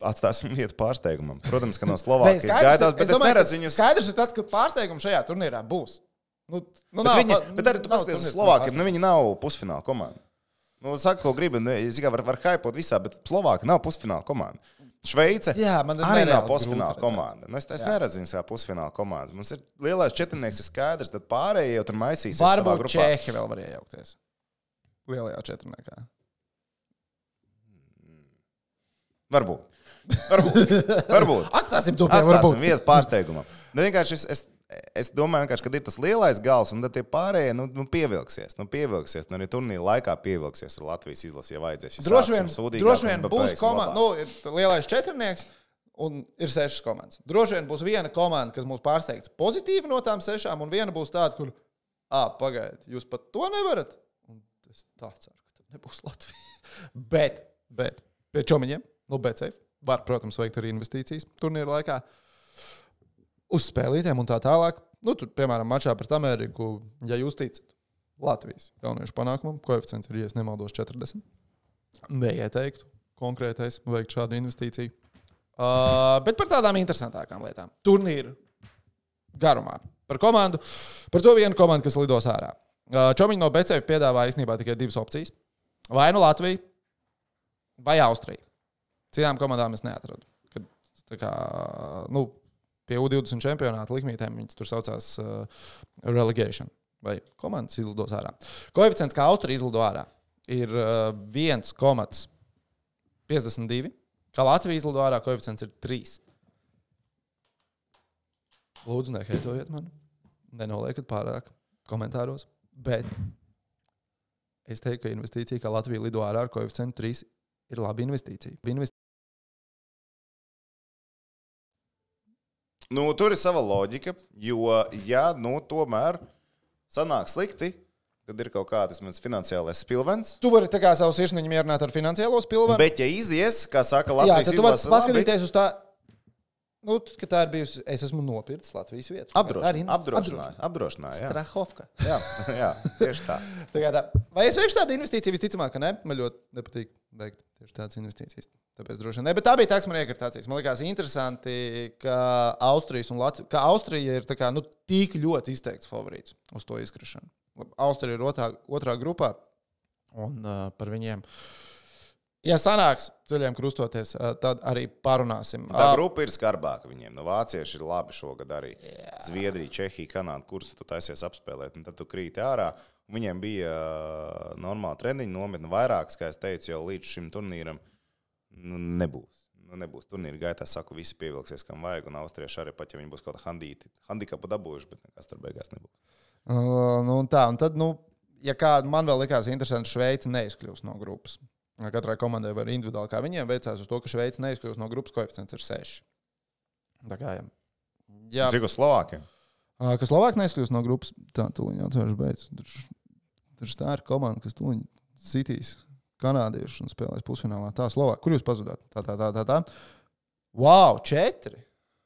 C: atstāsim vietu pārsteigumam. Protams, ka no Slovākijas
A: Nē,
C: gaidās, bet es,
A: domāju,
C: es neredzu viņus.
A: Skaidrs ir tāds, ka pārsteigums šajā turnīrā būs. Nu, nu,
C: Bet,
A: nav,
C: viņi,
A: pa-
C: bet arī tu
A: nav
C: paskaties uz
A: turnīrs,
C: Slovākiem,
A: nav
C: nu viņi nav pusfināla komanda. Nu, saka, ko gribi, nu, es tikai var, var hypot visā, bet Slovāki nav pusfināla komanda. Šveice
A: Jā, man ir
C: arī nav
A: nereāli
C: pusfināla
A: grūti
C: komanda. Nu, es es
A: Jā.
C: neredzu viņus kā pusfināla komandas. Mums ir lielais četrnieks, ir skaidrs, tad pārējie jau tur maisīsies savā
A: Varbūt
C: grupā.
A: Čehi vēl var iejaukties. Lielajā četrniekā.
C: Varbūt. Varbūt. Varbūt.
A: Atstāsim to pie
C: Atstāsim
A: varbūt.
C: vietu pārsteigumam. Ne, vienkārši es, es, es domāju, ka ir tas lielais gals, un tad tie pārējie nu, nu, pievilksies. Nu, pievilksies. Nu, arī turnīra laikā pievilksies ar Latvijas izlasi, ja vajadzēs. Ja
A: Droši vien,
C: sāksim sūdīgāk,
A: droši
C: un
A: vien
C: tad
A: būs
C: pabeigsim
A: komanda,
C: labāk.
A: nu, ir lielais četrnieks un ir sešas komandas. Droši vien būs viena komanda, kas mūs pārsteigts pozitīvi no tām sešām, un viena būs tāda, kur, ah, pagaidiet, jūs pat to nevarat. Un es tā ceru, ka tad nebūs Latvija. bet, bet, pie čomiņiem, nu, bet safe. Var, protams, veikt arī investīcijas turnīra laikā. Uz spēlītēm un tā tālāk. Nu, tur, piemēram, mačā pret Ameriku, ja jūs ticat Latvijas jauniešu panākumam, koeficients ir, ja es nemaldos, četrdesmit. Neieteiktu konkrētais veikt šādu investīciju. Uh, bet par tādām interesantākām lietām. Turnīru garumā. Par komandu. Par to vienu komandu, kas lidos ārā. Uh, Čomiņi no Becēva piedāvā īstenībā tikai divas opcijas. Vai nu Latvija, vai Austrija. Citām komandām es neatradu. Kad, tā kā, nu, pie U divdesmit čempionāta likmītēm viņas tur saucās uh, relegation. Vai komandas izlidos ārā. Koeficients, kā Austrija izlido ārā, ir uh, viens komma piecdesmit divi. Kā Latvija izlido ārā, koeficients ir trīs. Lūdzu, neheitojiet mani. Nenoliekat pārāk komentāros. Bet es teiktu, ka investīcija, kā Latvija lido ārā ar koeficientu trīs, ir laba investīcija. Invest...
C: Nu, tur ir sava loģika, jo, ja nu, tomēr sanāk slikti, tad ir kaut kāds finansiālais spilvens.
A: Tu vari tā kā savu sirsniņu mierināt ar finansiālo spilvenu.
C: Bet, ja izies, kā saka
A: Jā,
C: Latvijas
A: tad tu vari
C: izlase,
A: paskatīties uz tā, nu, ka tā ir bijusi, es esmu nopircis Latvijas vietu.
C: Apdrošināja, apdrošināja, apdrošināja, jā.
A: Strahovka.
C: Jā, jā, tieši tā.
A: Tā kā tā. Vai es veikšu tādu investīciju? Visticamāk, ka ne. Man ļoti nepatīk veikt tieši tādas investīcijas. Tāpēc droši vien ne. Bet tā bija tā, kas man iekartācijas. Man likās interesanti, ka Austrijas un Latvija, ka Austrija ir tā kā, nu, tik ļoti izteikts favorīts uz to izkrišanu. Austrija ir otrā, otrā grupā un uh, par viņiem. Ja sanāks ceļiem krustoties, uh, tad arī parunāsim.
C: Tā grupa ir skarbāka viņiem. No vācieši ir labi šogad arī. Yeah. Zviedrija, Čehija, Kanāda, kurus tu taisies apspēlēt, un tad tu krīti ārā. Viņiem bija uh, normāla treniņa nometne vairākas, kā es teicu, jau līdz šim turnīram nu, nebūs. Nu, nebūs turnīra gaitā, saku, visi pievilksies, kam vajag, un austrieši arī pat, ja viņi būs kaut kā handikapu dabūjuši, bet nekas tur beigās nebūs.
A: Uh, nu, tā, un tad, nu, ja kā man vēl likās interesanti, Šveice neizkļūst no grupas. Katrai komandai var individuāli, kā viņiem veicās uz to, ka Šveice neizkļūst no grupas, koeficients ir seši. Tā kā, jā. jā.
C: Cik uz Slovākiem?
A: Uh, ka Slovāki neizkļūst no grupas, tā tuliņ atvērš beidz. Tur tā ir komanda, kas tuliņ sitīs kanādieši un spēlēs pusfinālā. Tā, Slovāki. Kur jūs pazudāt? Tā, tā, tā, tā, tā. Wow, četri!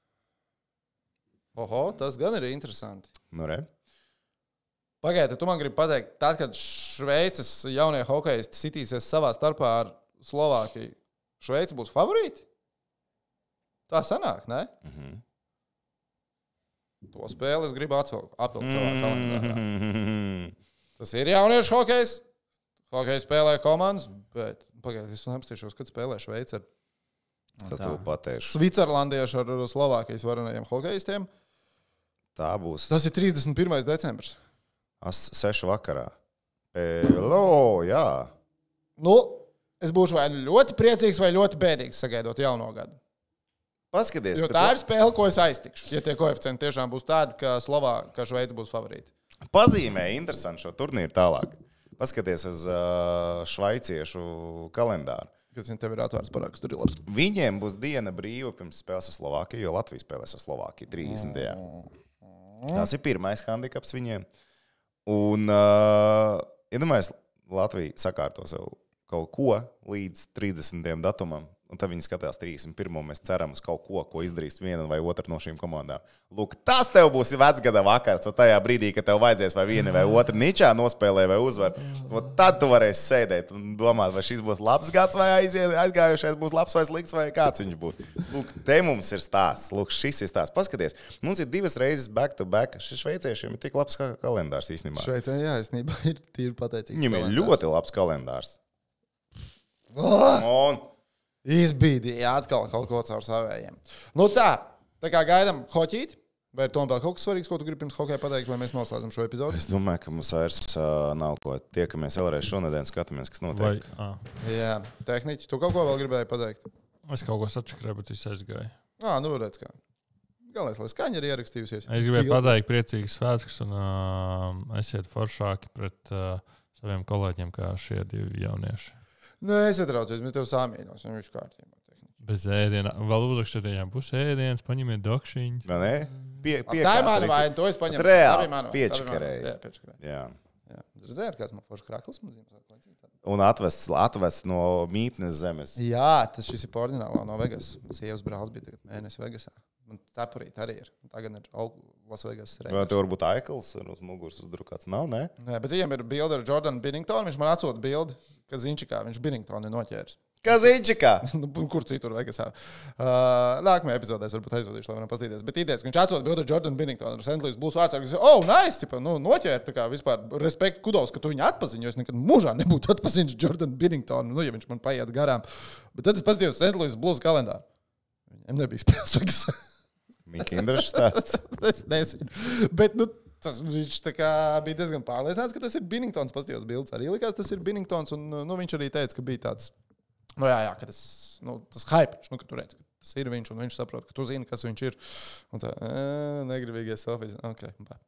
A: Oho, tas gan ir interesanti.
C: Nu, re.
A: Pagaidiet, tu man gribi pateikt, tad, kad Šveices jaunie hokejisti sitīsies savā starpā ar Slovākiju, Šveice būs favorīti? Tā sanāk, ne?
C: Mhm.
A: To spēli es gribu atvilkt, atvilkt savā kalendārā.
C: Mhm.
A: Tas ir jauniešu hokejs. Hokeja spēlē komandas, bet pagaidiet, es neapstīšos, kad spēlē Šveice ar
C: Tad tu pateikšu.
A: Švicarlandiešu ar Slovākijas varenajiem hokejistiem.
C: Tā būs
A: Tas ir trīsdesmit pirmais decembris.
C: as sešu vakarā. Hello, jā.
A: Nu, es būšu vai ļoti priecīgs, vai ļoti bēdīgs sagaidot jauno gadu.
C: Paskaties.
A: Jo tā ir spēle, ko es aiztikšu. Ja tie koeficienti tiešām būs tādi, ka Slovā, ka Šveice būs favorīti.
C: Pazīmē interesanti šo turnīru tālāk. Paskaties uz uh, švaiciešu kalendāru.
A: Kas viņam tev ir atvērts parāks, tur ir labs.
C: Viņiem būs diena brīva pirms spēles ar Slovākiju, jo Latvija spēlēs ar Slovākiju trīsdesmitajā Tas ir pirmais handikaps viņiem. Un, uh, iedomājies, Latvija sakārto sev kaut ko līdz trīsdesmitajam datumam. un tad viņi skatās trīsdesmit pirmo Mēs ceram uz kaut ko, ko izdarīs viena vai otra no šīm komandām. Lūk, tas tev būs vecgada vakars, vai tajā brīdī, kad tev vajadzēs vai viena vai otra ničā nospēlē vai uzvar. Tad tu varēsi sēdēt un domāt, vai šis būs labs gads vai aizies, aizgājušais būs labs vai slikts vai kāds viņš būs. Lūk, te mums ir stāsts. Lūk, šis ir stāsts. Paskaties, mums ir divas reizes back to back. Šis šveiciešiem ir tik labs kalendārs īstenībā.
A: Šveicē, jā, īstenībā ir tīri pateicīgs.
C: Viņam ir ļoti labs kalendārs.
A: Oh!
C: Un...
A: Izbīdīja atkal kaut ko caur savējiem. Nu tā, tā kā gaidām hoķīt, vai ir tom vēl kaut kas svarīgs, ko tu gribi pirms hokeja pateikt, vai mēs noslēdzam šo epizodu?
C: Es domāju, ka mums vairs uh, nav ko. Tiekamies vēlreiz šonedēļ, skatāmies, kas notiek.
B: Vai,
A: Jā, tehniķi, tu kaut ko vēl gribēji pateikt?
B: es kaut ko sačakrēju, bet viss aizgāja.
A: Ā, nu redz kā. Galvenais, lai skaņa ir ierakstījusies.
B: Es gribēju pateikt priecīgas svētkus un uh, esiet foršāki pret uh, saviem kolēģiem, kā šie divi jaunieši.
A: Nē, es atraucies, mēs tev sāmīnos, un viss kārtībā.
B: Bez ēdiena. Vēl uzrakstiet, ja būs ēdiens, paņemiet dokšiņus.
C: Vai ne? Pie, pie
A: Tā ir mana vaina, to es paņemu.
C: Reāli,
A: Tā
C: piečakarēji.
A: Jā, piečakarēji.
C: Jā.
A: Jā. Zināt, kāds man forši krakls mums zīmēs?
C: Un atvest, atvest no mītnes zemes.
A: Jā, tas šis ir ordinālā no Vegas. Sievas brālis bija tagad mēnesi Vegasā. Un cepurīt arī ir. Tagad ir Lasvegas Raiders.
C: Vai tev varbūt Aikls ar uz muguras uzdrukāts? Nav, ne?
A: Nē, bet viņam ir bilde ar Jordanu Binningtonu. Viņš man atsūta bildi, ka Zinčikā viņš Binningtonu ir noķēris.
C: Kā Zinčikā?
A: Kur citur Vegasā. Uh, nākamajā epizodē es varbūt aizvadīšu, lai varam paskatīties. Bet idejas, ka viņš atsūta bildi ar Jordanu Binningtonu. Ar Saint Louis Blues vārdsargu. Oh, nice! Tipa, nu, noķēri. Tā kā vispār respekt kudos, ka tu viņu atpaziņo. Es nekad mūžā nebūtu atpaziņš Jordanu Binningtonu, nu, ja viņš man paiet garām. Bet tad es paskatījos Saint Louis Blues kalendāru. Viņam nebija spēles Vegasā.
C: Mika Indrašs stāsts.
A: Es nezinu. Bet, nu, tas, viņš tā kā bija diezgan pārliecināts, ka tas ir Binningtons. Paskatījos bildes arī likās, tas ir Binningtons. Un, nu, viņš arī teica, ka bija tāds, nu, jā, jā, ka tas, nu, tas hype, nu, ka tu redz, ka tas ir viņš, un viņš saprot, ka tu zini, kas viņš ir. Un tā, negribīgais selfies. Ok, bā.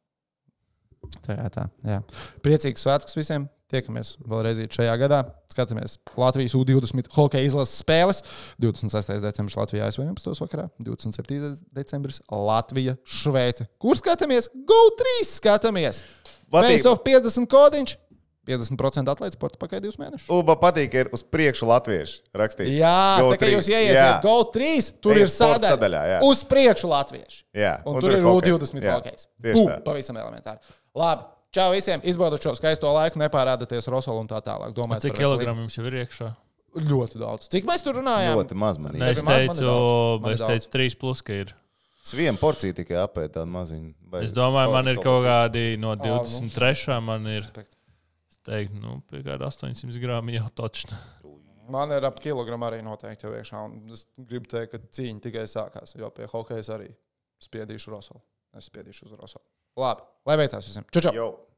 A: Tā jā, tā, jā. Priecīgs svētkus visiem. Tiekamies vēlreiz šajā gadā. Skatāmies Latvijas U divdesmit hokeja izlases spēles. divdesmit sestais decembris Latvijā A S V vienpadsmitajā vakarā. divdesmit septītais decembris Latvija Šveice. Kur skatāmies? Go trīs skatāmies! Face of piecdesmit kodiņš. piecdesmit procenti atlaides sporta pakai divus mēnešus.
C: Uba patīk, ka ir uz priekšu latvieši rakstīts.
A: Jā,
C: Go
A: tā kā
C: trīs.
A: jūs ieiesiet Go trīs, tur
C: Ejiet
A: ir
C: sporta
A: sadaļa.
C: sadaļā, jā.
A: Uz priekšu latvieši.
C: Jā,
A: Un,
C: un
A: tur
C: tur
A: ir
C: ir
A: U
C: hokejs.
A: divdesmit
C: Jā,
A: hokejs.
C: tieši
A: U,
C: tā.
A: pavisam elementāri. Labi. Čau visiem, izbaudiet šo skaisto laiku, nepārādieties Rosolu un tā tālāk. Domājiet,
B: Cik kilogramu jums jau ir iekšā?
A: Ļoti daudz. Cik mēs tur runājām?
C: Ļoti maz man
B: Ne,
C: ir.
B: es
A: Tev ir maz, man ir
B: teicu,
A: daudz. Man ir
B: es
A: daudz.
B: teicu trīs plus, ka ir.
C: Es vienu porciju tikai apēdu tādu maziņu. Vai
B: Es domāju, man ir kaut kādi no
A: nu.
B: divdesmit trešā man ir,
A: Respekt.
B: es teiktu, nu, pie kāda astoņsimt grāmi jau točni.
A: Man ir ap kilogramu arī noteikti jau iekšā. Un es gribu teikt, ka cīņa tikai sākās. Jo pie hokejas arī spiedīšu Rosolu. Es spiedīšu uz Rosolu. Labi, lai veicās visiem. Čau, čau!
C: Jau.